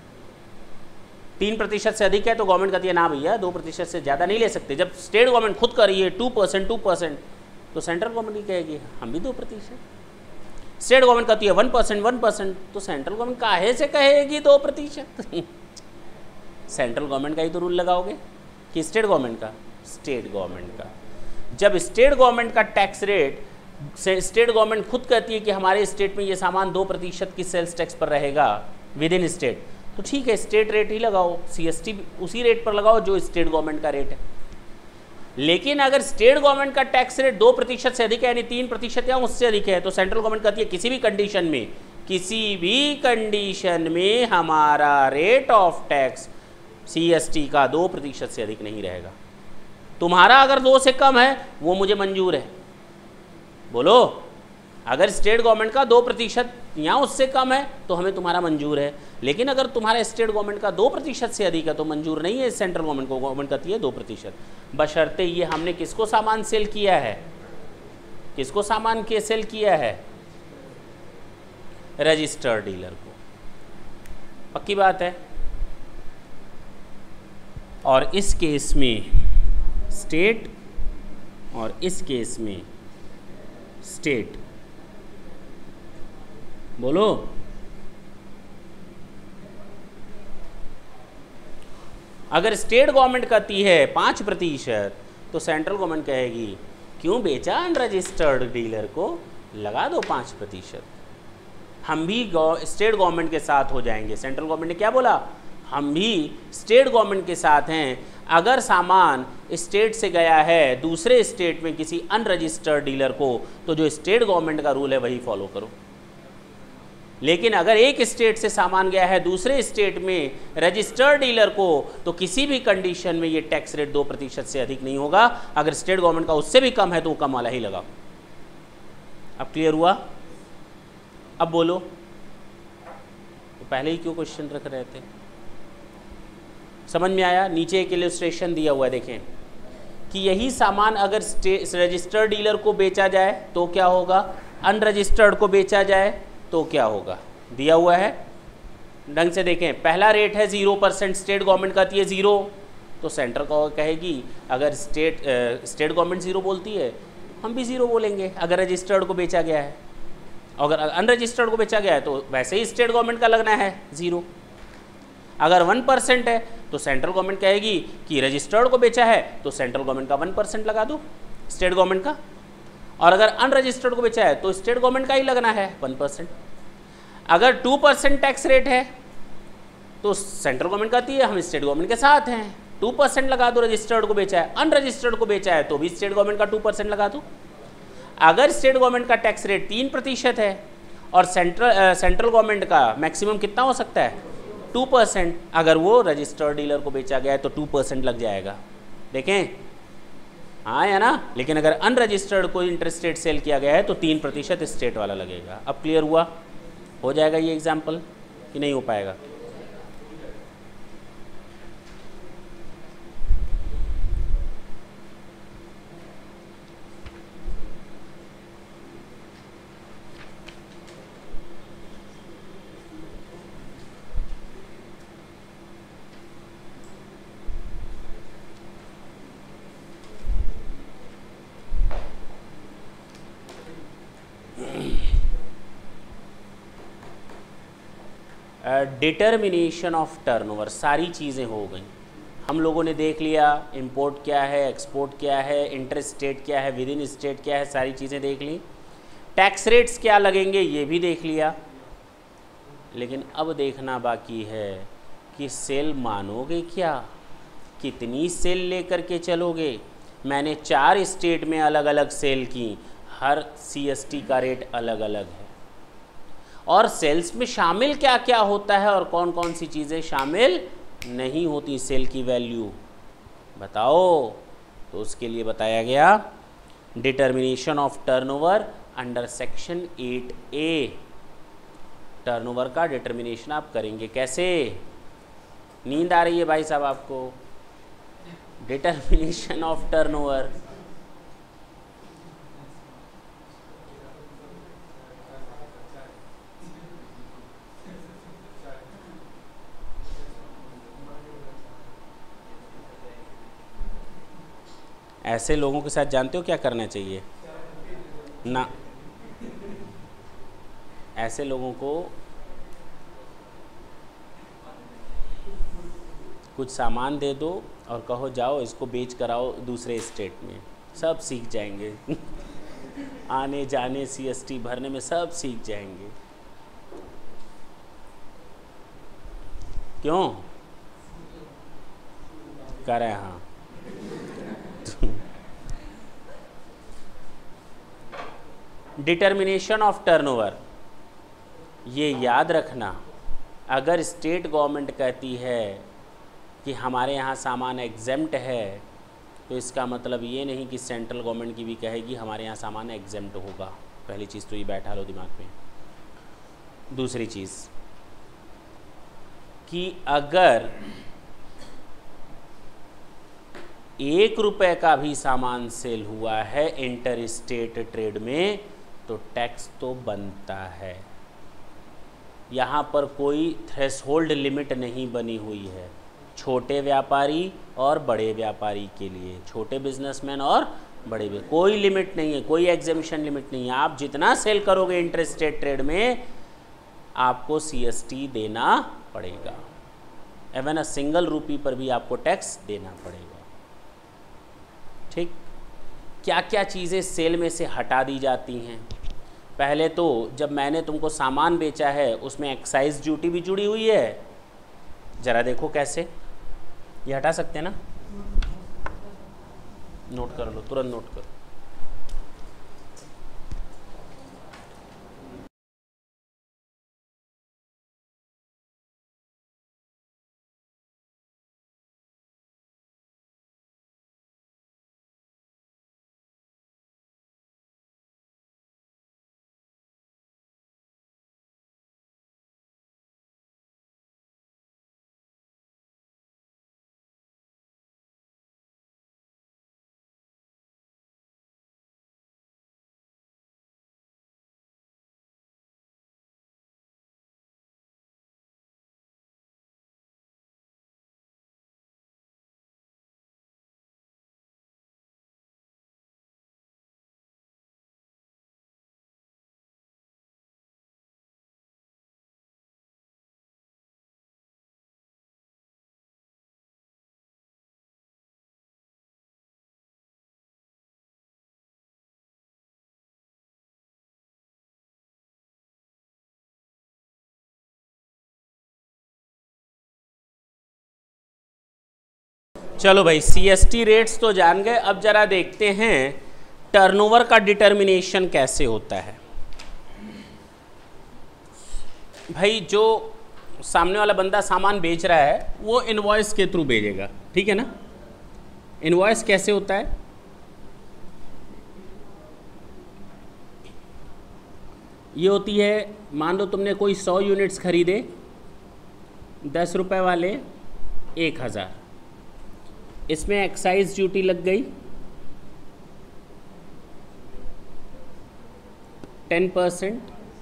3% से अधिक है तो गवर्नमेंट कहती है ना भैया 2% से ज़्यादा नहीं ले सकते। जब स्टेट गवर्नमेंट खुद कर रही है 2% तो सेंट्रल गवर्नमेंट की कहेगी हम भी 2%। स्टेट गवर्नमेंट कहती है 1% तो सेंट्रल गवर्नमेंट काहे से कहेगी 2%। सेंट्रल गवर्नमेंट का ही तो रूल लगाओगे कि स्टेट गवर्नमेंट का, स्टेट गवर्नमेंट का। जब स्टेट गवर्नमेंट का टैक्स रेट, स्टेट गवर्नमेंट खुद कहती है कि हमारे स्टेट में ये सामान 2% की सेल्स टैक्स पर रहेगा विद इन स्टेट, तो ठीक है स्टेट रेट ही लगाओ, CST उसी रेट पर लगाओ जो स्टेट गवर्नमेंट का रेट है। लेकिन अगर स्टेट गवर्नमेंट का टैक्स रेट 2% से अधिक है यानी 3% या उससे अधिक है तो सेंट्रल गवर्नमेंट कहती है किसी भी कंडीशन में हमारा रेट ऑफ टैक्स CST का 2% से अधिक नहीं रहेगा। तुम्हारा अगर 2 से कम है वो मुझे मंजूर है। बोलो, अगर स्टेट गवर्नमेंट का 2% यहाँ उससे कम है तो हमें तुम्हारा मंजूर है, लेकिन अगर तुम्हारा स्टेट गवर्नमेंट का 2% से अधिक है तो मंजूर नहीं है सेंट्रल गवर्नमेंट को। गवर्नमेंट कहती है 2%, बशर्ते ये हमने किसको सामान सेल किया है, किसको सामान के सेल किया है, रजिस्टर्ड डीलर को। पक्की बात है। और इस केस में स्टेट और इस केस में स्टेट, बोलो अगर स्टेट गवर्नमेंट कहती है 5% तो सेंट्रल गवर्नमेंट कहेगी क्यों बेचा अनरजिस्टर्ड डीलर को, लगा दो 5%। हम भी स्टेट गवर्नमेंट के साथ हो जाएंगे। सेंट्रल गवर्नमेंट ने क्या बोला, हम भी स्टेट गवर्नमेंट के साथ हैं। अगर सामान स्टेट से गया है दूसरे स्टेट में किसी अनरजिस्टर्ड डीलर को तो जो स्टेट गवर्नमेंट का रूल है वही फॉलो करो। लेकिन अगर एक स्टेट से सामान गया है दूसरे स्टेट में रजिस्टर्ड डीलर को तो किसी भी कंडीशन में ये टैक्स रेट 2% से अधिक नहीं होगा। अगर स्टेट गवर्नमेंट का उससे भी कम है तो वो कम वाला ही लगाओ। अब क्लियर हुआ? अब बोलो, तो पहले ही क्यों क्वेश्चन रख रहे थे? समझ में आया? नीचे एक इलस्ट्रेशन दिया हुआ है, देखें कि यही सामान अगर रजिस्टर्ड डीलर को बेचा जाए तो क्या होगा, अनरजिस्टर्ड को बेचा जाए तो क्या होगा, दिया हुआ है। ढंग से देखें, पहला रेट है 0%, स्टेट गवर्नमेंट कहती है 0, तो सेंट्रल कहेगी अगर स्टेट गवर्नमेंट 0 बोलती है हम भी 0 बोलेंगे अगर रजिस्टर्ड को बेचा गया है। अगर अनरजिस्टर्ड को बेचा गया है तो वैसे ही स्टेट गवर्नमेंट का लगना है 0। अगर 1% है तो सेंट्रल गवर्नमेंट कहेगी कि रजिस्टर्ड को बेचा है तो सेंट्रल गवर्नमेंट का 1% लगा दो स्टेट गवर्नमेंट का, और अगर अनरजिस्टर्ड को बेचा है तो स्टेट गवर्नमेंट का ही लगना है 1%। अगर 2% टैक्स रेट है तो सेंट्रल गवर्नमेंट कहती है हम स्टेट गवर्नमेंट के साथ हैं, 2% लगा दो। रजिस्टर्ड को बेचा है, अनरजिस्टर्ड को बेचा है तो भी स्टेट गवर्नमेंट का 2% लगा दो। अगर स्टेट गवर्नमेंट का टैक्स रेट 3% है और सेंट्रल गवर्नमेंट का मैक्सिमम कितना हो सकता है 2%, अगर वो रजिस्टर्ड डीलर को बेचा गया है तो 2% लग जाएगा। देखें, हाँ या ना? लेकिन अगर अनरजिस्टर्ड को इंटरस्टेट सेल किया गया है तो 3% स्टेट वाला लगेगा। अब क्लियर हुआ? हो जाएगा ये एग्जाम्पल कि नहीं हो पाएगा? डिटर्मिनेशन ऑफ टर्नओवर, सारी चीज़ें हो गई। हम लोगों ने देख लिया इंपोर्ट क्या है, एक्सपोर्ट क्या है, इंटर स्टेट क्या है, विद इन स्टेट क्या है, सारी चीज़ें देख ली। टैक्स रेट्स क्या लगेंगे ये भी देख लिया। लेकिन अब देखना बाकी है कि सेल मानोगे क्या, कितनी सेल लेकर के चलोगे। मैंने 4 स्टेट में अलग अलग सेल की, हर CST का रेट अलग अलग है। और सेल्स में शामिल क्या क्या होता है और कौन कौन सी चीज़ें शामिल नहीं होती सेल की वैल्यू बताओ। तो उसके लिए बताया गया determination of turnover under section 8A। Turnover का डिटर्मिनेशन आप करेंगे कैसे? नींद आ रही है भाई साहब आपको? डिटर्मिनेशन ऑफ टर्नओवर, ऐसे लोगों के साथ जानते हो क्या करना चाहिए ना? ऐसे लोगों को कुछ सामान दे दो और कहो जाओ इसको बेच कर आओ दूसरे स्टेट में, सब सीख जाएंगे आने जाने CST भरने में सब सीख जाएंगे। क्यों कर रहे हैं? हाँ, डिटर्मिनेशन ऑफ टर्नओवर, ये याद रखना, अगर स्टेट गवर्नमेंट कहती है कि हमारे यहाँ सामान एग्जेम्प्ट है तो इसका मतलब ये नहीं कि सेंट्रल गवर्नमेंट की भी कहेगी हमारे यहाँ सामान एग्जेम्प्ट होगा। पहली चीज़ तो ये बैठा लो दिमाग में। दूसरी चीज़ कि अगर 1 रुपए का भी सामान सेल हुआ है इंटर स्टेट ट्रेड में तो टैक्स तो बनता है। यहाँ पर कोई थ्रेशोल्ड लिमिट नहीं बनी हुई है छोटे व्यापारी और बड़े व्यापारी के लिए, छोटे बिजनेसमैन और बड़े भी, कोई लिमिट नहीं है, कोई एग्जेम्पशन लिमिट नहीं है। आप जितना सेल करोगे इंटर स्टेट ट्रेड में आपको CST देना पड़ेगा, एवन सिंगल रूपी पर भी आपको टैक्स देना पड़ेगा। ठीक, क्या क्या चीज़ें सेल में से हटा दी जाती हैं? पहले तो जब मैंने तुमको सामान बेचा है उसमें एक्साइज ड्यूटी भी जुड़ी हुई है, ज़रा देखो कैसे, ये हटा सकते हैं ना? नोट कर लो, तुरंत नोट करो। चलो भाई, CST रेट्स तो जान गए। अब जरा देखते हैं टर्नओवर का डिटर्मिनेशन कैसे होता है। भाई जो सामने वाला बंदा सामान बेच रहा है वो इनवॉइस के थ्रू भेजेगा, ठीक है ना? इनवॉइस कैसे होता है? ये होती है, मान लो तुमने कोई 100 यूनिट्स खरीदे, 10 रुपए वाले 1000, इसमें एक्साइज ड्यूटी लग गई 10%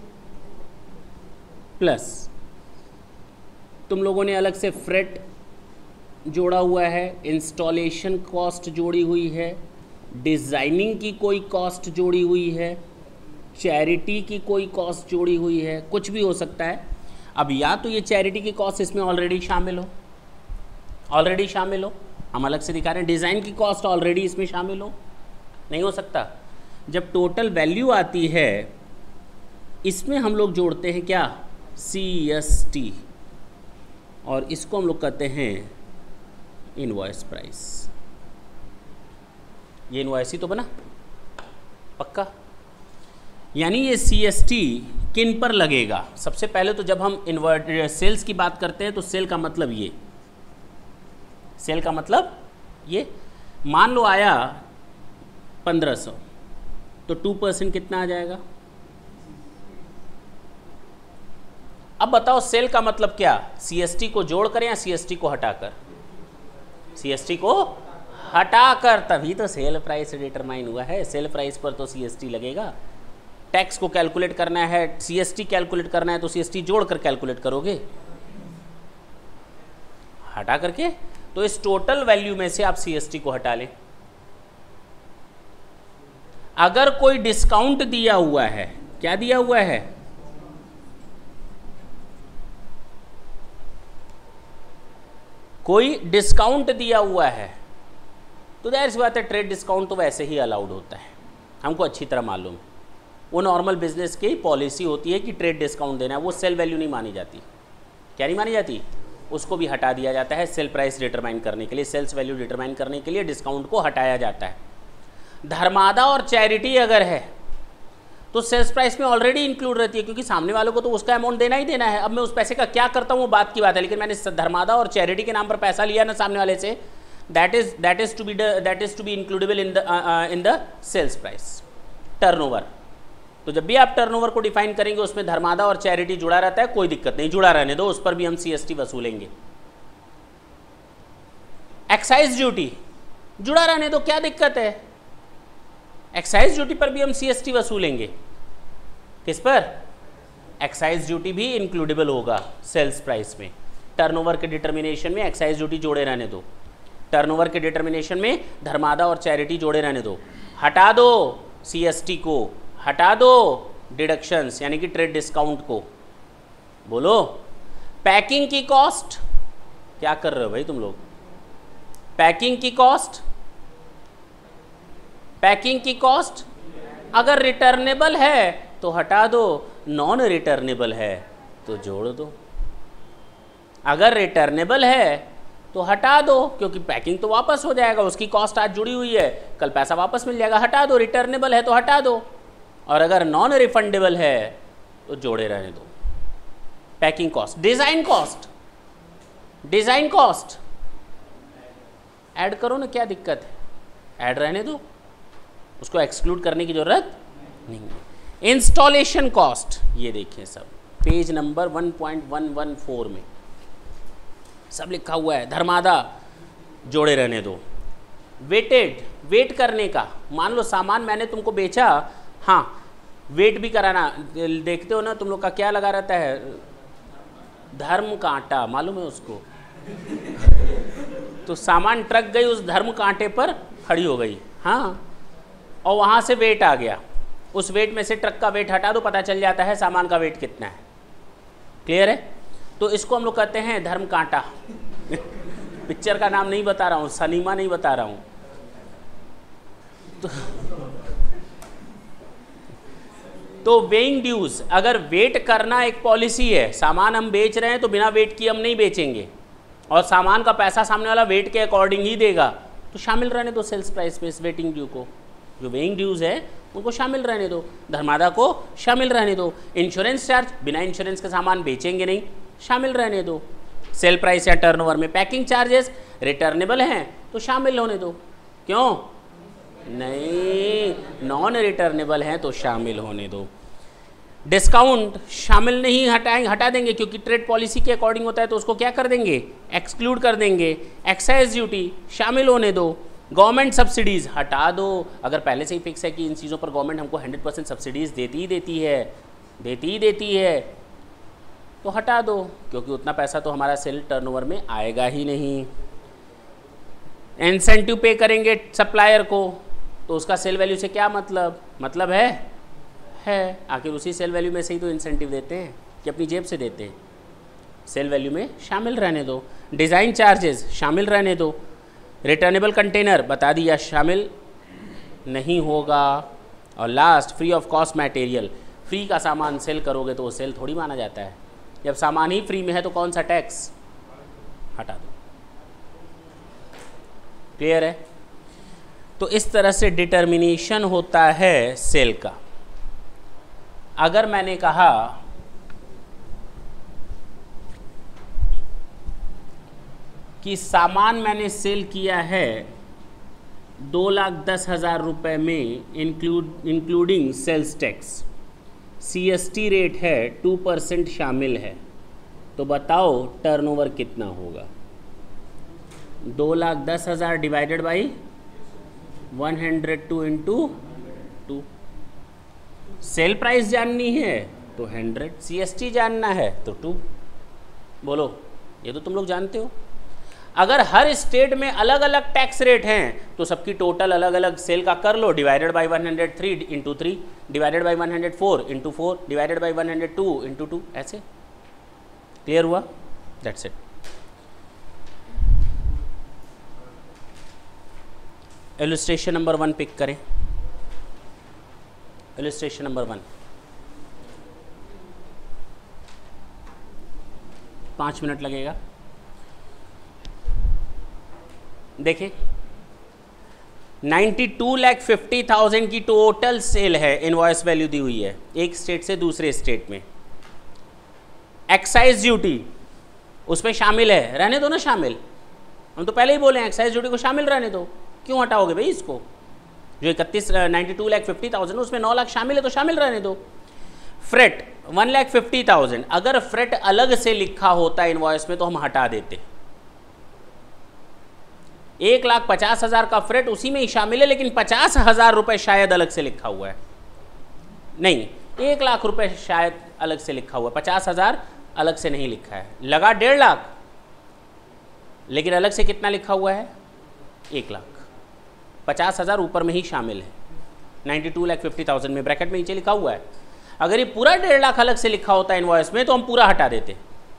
प्लस तुम लोगों ने अलग से फ्रेट जोड़ा हुआ है, इंस्टॉलेशन कॉस्ट जोड़ी हुई है, डिज़ाइनिंग की कोई कॉस्ट जोड़ी हुई है, चैरिटी की कोई कॉस्ट जोड़ी हुई है, कुछ भी हो सकता है। अब या तो ये चैरिटी की कॉस्ट इसमें ऑलरेडी शामिल हो, हम अलग से दिखा रहे हैं, डिज़ाइन की कॉस्ट ऑलरेडी इसमें शामिल हो, नहीं हो सकता। जब टोटल वैल्यू आती है इसमें हम लोग जोड़ते हैं क्या? CST, और इसको हम लोग कहते हैं इनवॉइस प्राइस। ये इनवॉइस ही तो बना पक्का। यानी ये CST किन पर लगेगा? सबसे पहले तो जब हम सेल्स की बात करते हैं तो सेल का मतलब ये, मान लो आया 1500 तो 2% कितना आ जाएगा? अब बताओ सेल का मतलब क्या? CST को जोड़ कर या CST को हटाकर? CST को हटाकर, तभी तो सेल प्राइस डिटरमाइन हुआ है। सेल प्राइस पर तो CST लगेगा। टैक्स को कैलकुलेट करना है, CST कैलकुलेट करना है तो CST जोड़कर कैलकुलेट करोगे, हटा करके। तो इस टोटल वैल्यू में से आप CST को हटा लें। अगर कोई डिस्काउंट दिया हुआ है, क्या दिया हुआ है? कोई डिस्काउंट दिया हुआ है तो जाहिर सी बात है ट्रेड डिस्काउंट तो वैसे ही अलाउड होता है, हमको अच्छी तरह मालूम। वो नॉर्मल बिजनेस की पॉलिसी होती है कि ट्रेड डिस्काउंट देना है, वो सेल वैल्यू नहीं मानी जाती। क्या नहीं मानी जाती? उसको भी हटा दिया जाता है सेल प्राइस डिटरमाइन करने के लिए, सेल्स वैल्यू डिटरमाइन करने के लिए डिस्काउंट को हटाया जाता है। धर्मादा और चैरिटी अगर है तो सेल्स प्राइस में ऑलरेडी इंक्लूड रहती है, क्योंकि सामने वालों को तो उसका अमाउंट देना ही देना है। अब मैं उस पैसे का क्या करता हूँ वो बात की बात है, लेकिन मैंने धर्मादा और चैरिटी के नाम पर पैसा लिया ना सामने वाले से, that is to be includable in the sales price turnover. तो जब भी आप टर्नओवर को डिफाइन करेंगे उसमें धर्मादा और चैरिटी जुड़ा रहता है, कोई दिक्कत नहीं, जुड़ा रहने दो, उस पर भी हम CST वसूलेंगे। एक्साइज ड्यूटी जुड़ा रहने दो, क्या दिक्कत है, एक्साइज ड्यूटी पर भी हम CST वसूलेंगे। किस पर? एक्साइज ड्यूटी भी इंक्लूडेबल होगा सेल्स प्राइस में। टर्नओवर के डिटर्मिनेशन में एक्साइज ड्यूटी जोड़े रहने दो, टर्नओवर के डिटर्मिनेशन में धर्मादा और चैरिटी जोड़े रहने दो। हटा दो CST को, हटा दो डिडक्शंस यानी कि ट्रेड डिस्काउंट को। बोलो पैकिंग की कॉस्ट, क्या कर रहे हो भाई तुम लोग? पैकिंग की कॉस्ट, पैकिंग की कॉस्ट अगर रिटर्नेबल है तो हटा दो, नॉन रिटर्नेबल है तो जोड़ दो। अगर रिटर्नेबल है तो हटा दो, क्योंकि पैकिंग तो वापस हो जाएगा, उसकी कॉस्ट आज जुड़ी हुई है, कल पैसा वापस मिल जाएगा, हटा दो। रिटर्नेबल है तो हटा दो, और अगर नॉन रिफंडेबल है तो जोड़े रहने दो। Packing cost, design cost, design cost add करो ना, क्या दिक्कत है, ऐड रहने दो, उसको एक्सक्लूड करने की जरूरत नहीं है। इंस्टॉलेशन कॉस्ट, ये देखिए सब पेज नंबर 1.114 में सब लिखा हुआ है, धर्मादा जोड़े रहने दो। वेटेड, वेट करने का, मान लो सामान मैंने तुमको बेचा, हाँ वेट भी कराना, देखते हो ना तुम लोग का क्या लगा रहता है, धर्म कांटा, मालूम है उसको तो सामान ट्रक गई उस धर्म कांटे पर खड़ी हो गई, हाँ, और वहाँ से वेट आ गया, उस वेट में से ट्रक का वेट हटा दो, पता चल जाता है सामान का वेट कितना है। क्लियर है? तो इसको हम लोग कहते हैं धर्म कांटा पिक्चर का नाम नहीं बता रहा हूँ, सनीमा नहीं बता रहा हूँ। तो वेइंग ड्यूज, अगर वेट करना एक पॉलिसी है, सामान हम बेच रहे हैं तो बिना वेट किए हम नहीं बेचेंगे, और सामान का पैसा सामने वाला वेट के अकॉर्डिंग ही देगा, तो शामिल रहने दो सेल्स प्राइस में इस वेटिंग ड्यू को। जो वेइंग ड्यूज है उनको शामिल रहने दो, धर्मादा को शामिल रहने दो। इंश्योरेंस चार्ज, बिना इंश्योरेंस के सामान बेचेंगे नहीं, शामिल रहने दो। सेल प्राइस या टर्नओवर में पैकिंग चार्जेस रिटर्नेबल हैं तो शामिल होने दो, क्यों नहीं, नॉन रिटर्नेबल हैं तो शामिल होने दो। डिस्काउंट शामिल नहीं, हटाएंगे, हटा देंगे, क्योंकि ट्रेड पॉलिसी के अकॉर्डिंग होता है तो उसको क्या कर देंगे, एक्सक्लूड कर देंगे। एक्साइज ड्यूटी शामिल होने दो। गवर्नमेंट सब्सिडीज़ हटा दो, अगर पहले से ही फिक्स है कि इन चीज़ों पर गवर्नमेंट हमको 100% सब्सिडीज़ देती ही देती है तो हटा दो, क्योंकि उतना पैसा तो हमारा सेल टर्नओवर में आएगा ही नहीं। इंसेंटिव पे करेंगे सप्लायर को तो उसका सेल वैल्यू से क्या मतलब है, आखिर उसी सेल वैल्यू में से ही तो इंसेंटिव देते हैं कि अपनी जेब से देते हैं। सेल वैल्यू में शामिल रहने दो। डिज़ाइन चार्जेस शामिल रहने दो। रिटर्नेबल कंटेनर बता दिया शामिल नहीं होगा। और last, free of cost material, free का सामान सेल करोगे तो वो सेल थोड़ी माना जाता है। जब सामान ही फ्री में है तो कौन सा टैक्स, हटा दो। क्लियर है? तो इस तरह से डिटर्मिनेशन होता है सेल का। अगर मैंने कहा कि सामान मैंने सेल किया है 2,10,000 रुपये में including sales tax, CST rate है 2% शामिल है, तो बताओ टर्नओवर कितना होगा। 2,10,000 divided by 102 into 2। Sale price जाननी है तो 100, CST जानना है तो 2। बोलो, ये तो तुम लोग जानते हो। अगर हर स्टेट में अलग अलग टैक्स रेट हैं तो सबकी टोटल अलग अलग सेल का कर लो, divided by 103 into 3, divided by 104 into 4, divided by 102 into 2, ऐसे। क्लियर हुआ? That's it. Illustration number 1 pick करें। इलस्ट्रेशन नंबर 1, 5 मिनट लगेगा। देखें, 92,50,000 की टोटल सेल है, इनवॉइस वैल्यू दी हुई है एक स्टेट से दूसरे स्टेट में। एक्साइज ड्यूटी उसमें शामिल है, रहने दो ना शामिल, हम तो पहले ही बोले हैं एक्साइज ड्यूटी को शामिल रहने दो, क्यों हटाओगे भाई इसको। जो 92,50,000 उसमें 9 लाख शामिल है तो शामिल रहने दो। फ्रेट 1,50,000, अगर फ्रेट अलग से लिखा होता इनवॉइस में तो हम हटा देते। 1,50,000 का फ्रेट उसी में ही शामिल है, लेकिन 50,000 रुपये शायद अलग से लिखा हुआ है, नहीं 1 लाख रुपए शायद अलग से लिखा हुआ है, 50,000 अलग से नहीं लिखा है। लगा 1.5 लाख, लेकिन अलग से कितना लिखा हुआ है 1 लाख, 50,000 ऊपर में ही शामिल है, 92,50,000 में ब्रैकेट में नीचे लिखा हुआ है। अगर ये पूरा 1.5 लाख अलग से लिखा होता है इनवॉइस में तो हम पूरा हटा देते,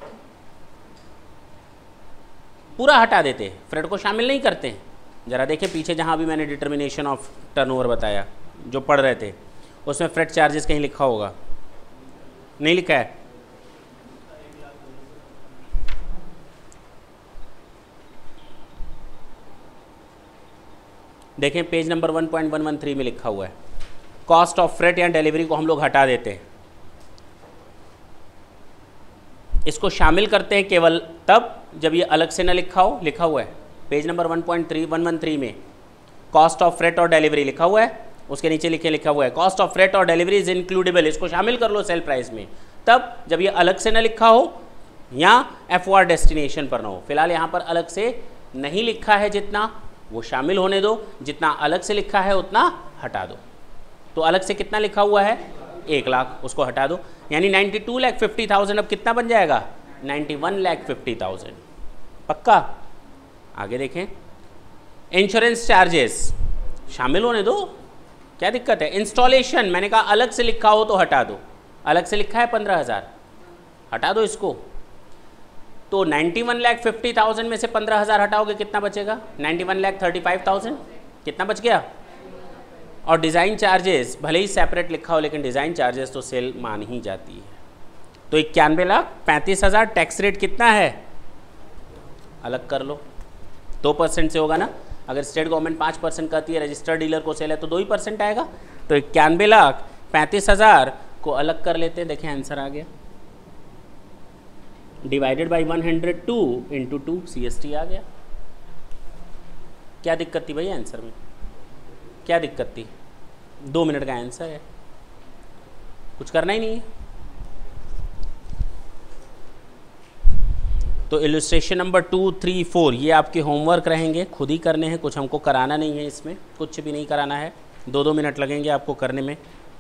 पूरा हटा देते, फ्रेट को शामिल नहीं करते हैं। जरा देखें पीछे जहां भी मैंने डिटर्मिनेशन ऑफ टर्नओवर बताया जो पढ़ रहे थे, उसमें फ्रेट चार्जेस कहीं लिखा होगा, नहीं लिखा है? देखें पेज नंबर 1.113 में लिखा हुआ है, कॉस्ट ऑफ फ्रेट या डिलीवरी को हम लोग हटा देते हैं, इसको शामिल करते हैं केवल तब जब ये अलग से ना लिखा हो। लिखा हुआ है पेज नंबर 1.113 में कॉस्ट ऑफ फ्रेट और डिलीवरी लिखा हुआ है, उसके नीचे लिखा हुआ है कॉस्ट ऑफ फ्रेट और डिलीवरी इज इंक्लूडेबल, इसको शामिल कर लो सेल प्राइस में तब जब ये अलग से ना लिखा हो या FOR डेस्टिनेशन पर ना हो। फिलहाल यहाँ पर अलग से नहीं लिखा है, जितना वो शामिल होने दो, जितना अलग से लिखा है उतना हटा दो। तो अलग से कितना लिखा हुआ है 1 लाख, उसको हटा दो, यानी 92,50,000 अब कितना बन जाएगा 91,50,000। पक्का? आगे देखें, इंश्योरेंस चार्जेस शामिल होने दो, क्या दिक्कत है? इंस्टॉलेशन मैंने कहा अलग से लिखा हो तो हटा दो, अलग से लिखा है 15,000, हटा दो इसको। तो 91,50,000 में से 15,000 हटाओगे कितना बचेगा 91,35,000, कितना बच गया? और डिज़ाइन चार्जेस भले ही सेपरेट लिखा हो लेकिन डिज़ाइन चार्जेस तो सेल मान ही जाती है। तो 91,35,000, टैक्स रेट कितना है अलग कर लो, 2% से होगा ना। अगर स्टेट गवर्नमेंट 5% करती है, रजिस्टर्ड डीलर को सेल है तो 2% आएगा। तो 91,35,000 को अलग कर लेते हैं, देखें आंसर आ गया, डिवाइडेड बाई 102 इंटू 2 CST आ गया। क्या दिक्कत थी भाई आंसर में, क्या दिक्कत थी? 2 मिनट का आंसर है, कुछ करना ही नहीं है। तो इलस्ट्रेशन नंबर 2, 3, 4 ये आपके होमवर्क रहेंगे, खुद ही करने हैं, कुछ हमको कराना नहीं है, इसमें कुछ भी नहीं कराना है, 2-2 मिनट लगेंगे आपको करने में।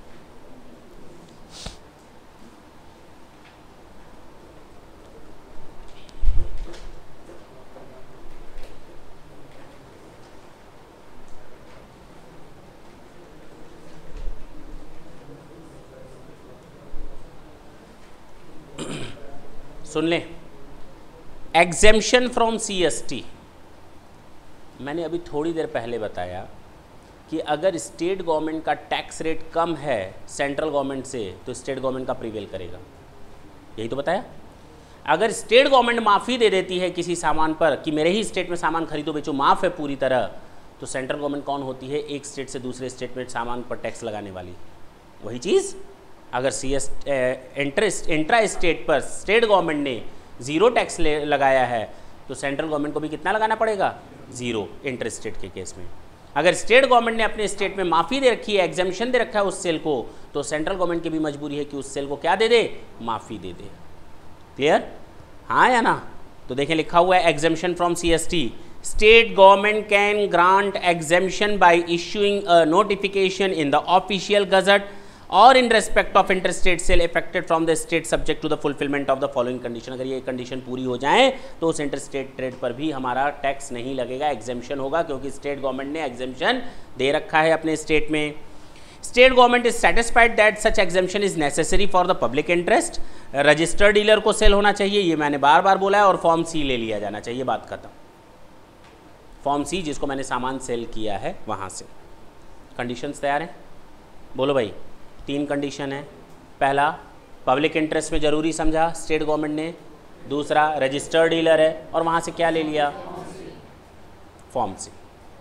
सुन लें, एग्जेम्पशन फ्रॉम CST, मैंने अभी थोड़ी देर पहले बताया कि अगर स्टेट गवर्नमेंट का टैक्स रेट कम है सेंट्रल गवर्नमेंट से तो स्टेट गवर्नमेंट का प्रीवेल करेगा, यही तो बताया। अगर स्टेट गवर्नमेंट माफ़ी दे देती है किसी सामान पर कि मेरे ही स्टेट में सामान खरीदो बेचो माफ़ है पूरी तरह, तो सेंट्रल गवर्नमेंट कौन होती है? एक स्टेट से दूसरे स्टेट में सामान पर टैक्स लगाने वाली। वही चीज़ अगर इंट्रा स्टेट पर स्टेट गवर्नमेंट ने 0 टैक्स लगाया है तो सेंट्रल गवर्नमेंट को भी कितना लगाना पड़ेगा 0 इंटर स्टेट के केस में। अगर स्टेट गवर्नमेंट ने अपने स्टेट में माफ़ी दे रखी है, एग्जेम्पशन दे रखा है उस सेल को, तो सेंट्रल गवर्नमेंट की भी मजबूरी है कि उस सेल को क्या दे दे, माफ़ी दे दे। क्लियर? हाँ या ना? तो देखें लिखा हुआ है exemption from CST, state government can grant exemption by issuing a notification in the official gazette और in respect of interstate sale effected from the state subject to the fulfilment of the following condition. अगर ये condition पूरी हो जाए तो उस interstate trade पर भी हमारा टैक्स नहीं लगेगा, एग्जेम्पशन होगा, क्योंकि स्टेट गवर्नमेंट ने एग्जेम्पशन दे रखा है अपने स्टेट में। State government is satisfied that such exemption is necessary for the public interest. Registered dealer को सेल होना चाहिए, ये मैंने बार बार बोला है, और फॉर्म C ले लिया जाना चाहिए, बात खत्म। फॉर्म C जिसको मैंने सामान सेल किया है वहाँ से। कंडीशंस तैयार हैं? बोलो भाई। 3 कंडीशन है। पहला, पब्लिक इंटरेस्ट में ज़रूरी समझा स्टेट गवर्नमेंट ने। दूसरा, रजिस्टर्ड डीलर है और वहाँ से क्या ले लिया, form C।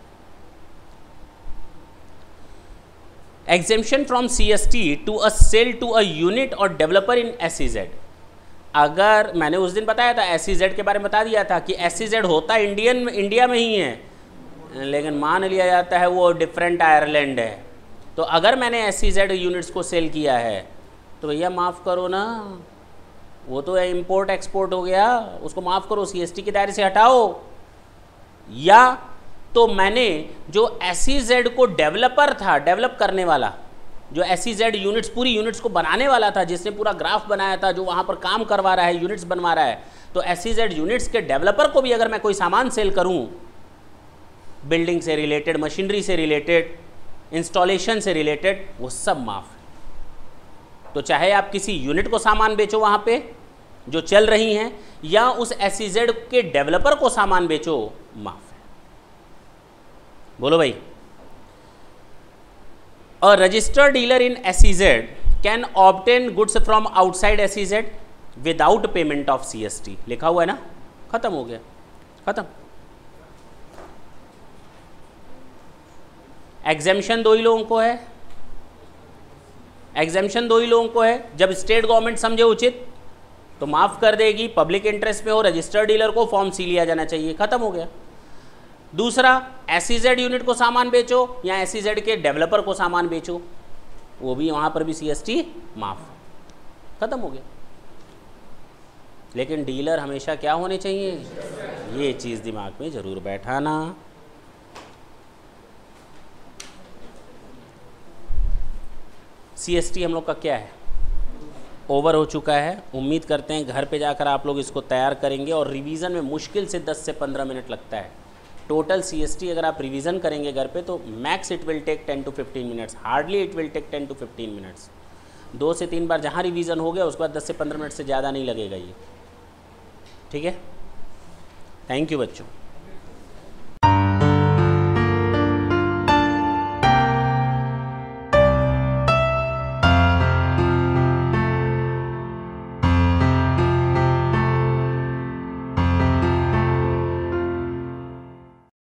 Exemption from CST to a sale to a unit और डेवलपर इन SEZ। अगर मैंने उस दिन बताया था SEZ के बारे में बता दिया था कि SEZ होता इंडिया में ही है, लेकिन मान लिया जाता है वो डिफरेंट आयरलैंड है। तो अगर मैंने SEZ यूनिट्स को सेल किया है तो भैया माफ़ करो ना, वो तो इंपोर्ट एक्सपोर्ट हो गया, उसको माफ़ करो, CST के दायरे से हटाओ। या तो मैंने जो SEZ को डेवलपर था, डेवलप करने वाला, जो SEZ यूनिट्स, पूरी यूनिट्स को बनाने वाला था, जिसने पूरा ग्राफ बनाया था, जो वहाँ पर काम करवा रहा है, यूनिट्स बनवा रहा है, तो SEZ यूनिट्स के डेवलपर को भी अगर मैं कोई सामान सेल करूँ, बिल्डिंग से रिलेटेड, मशीनरी से रिलेटेड, इंस्टॉलेशन से रिलेटेड, वो सब माफ़ है। तो चाहे आप किसी यूनिट को सामान बेचो वहाँ पे जो चल रही हैं, या उस SEZ के डेवलपर को सामान बेचो, माफ़ है। बोलो भाई। A registered dealer in SEZ can obtain goods from outside SEZ without payment of CST। लिखा हुआ है ना, खत्म हो गया, खत्म। एग्जेम्पशन दो ही लोगों को है, एग्जेम्पशन दो ही लोगों को है। जब स्टेट गवर्नमेंट समझे उचित तो माफ़ कर देगी, पब्लिक इंटरेस्ट में हो, रजिस्टर्ड डीलर को फॉर्म सी लिया जाना चाहिए, खत्म हो गया। दूसरा, SEZ यूनिट को सामान बेचो या SEZ के डेवलपर को सामान बेचो, वो भी वहाँ पर भी CST माफ़, खत्म हो गया। लेकिन डीलर हमेशा क्या होने चाहिए, ये चीज़ दिमाग में ज़रूर बैठाना। CST हम लोग का क्या है, ओवर हो चुका है। उम्मीद करते हैं घर पे जाकर आप लोग इसको तैयार करेंगे, और रिवीजन में मुश्किल से 10 से 15 मिनट लगता है। टोटल CST अगर आप रिवीजन करेंगे घर पे तो max it will take 10 to 15 minutes, hardly it will take 10 to 15 minutes. 2 से 3 बार जहाँ रिवीजन हो गया उसके बाद 10 से 15 मिनट से ज़्यादा नहीं लगेगा ये, ठीक है। थैंक यू बच्चों।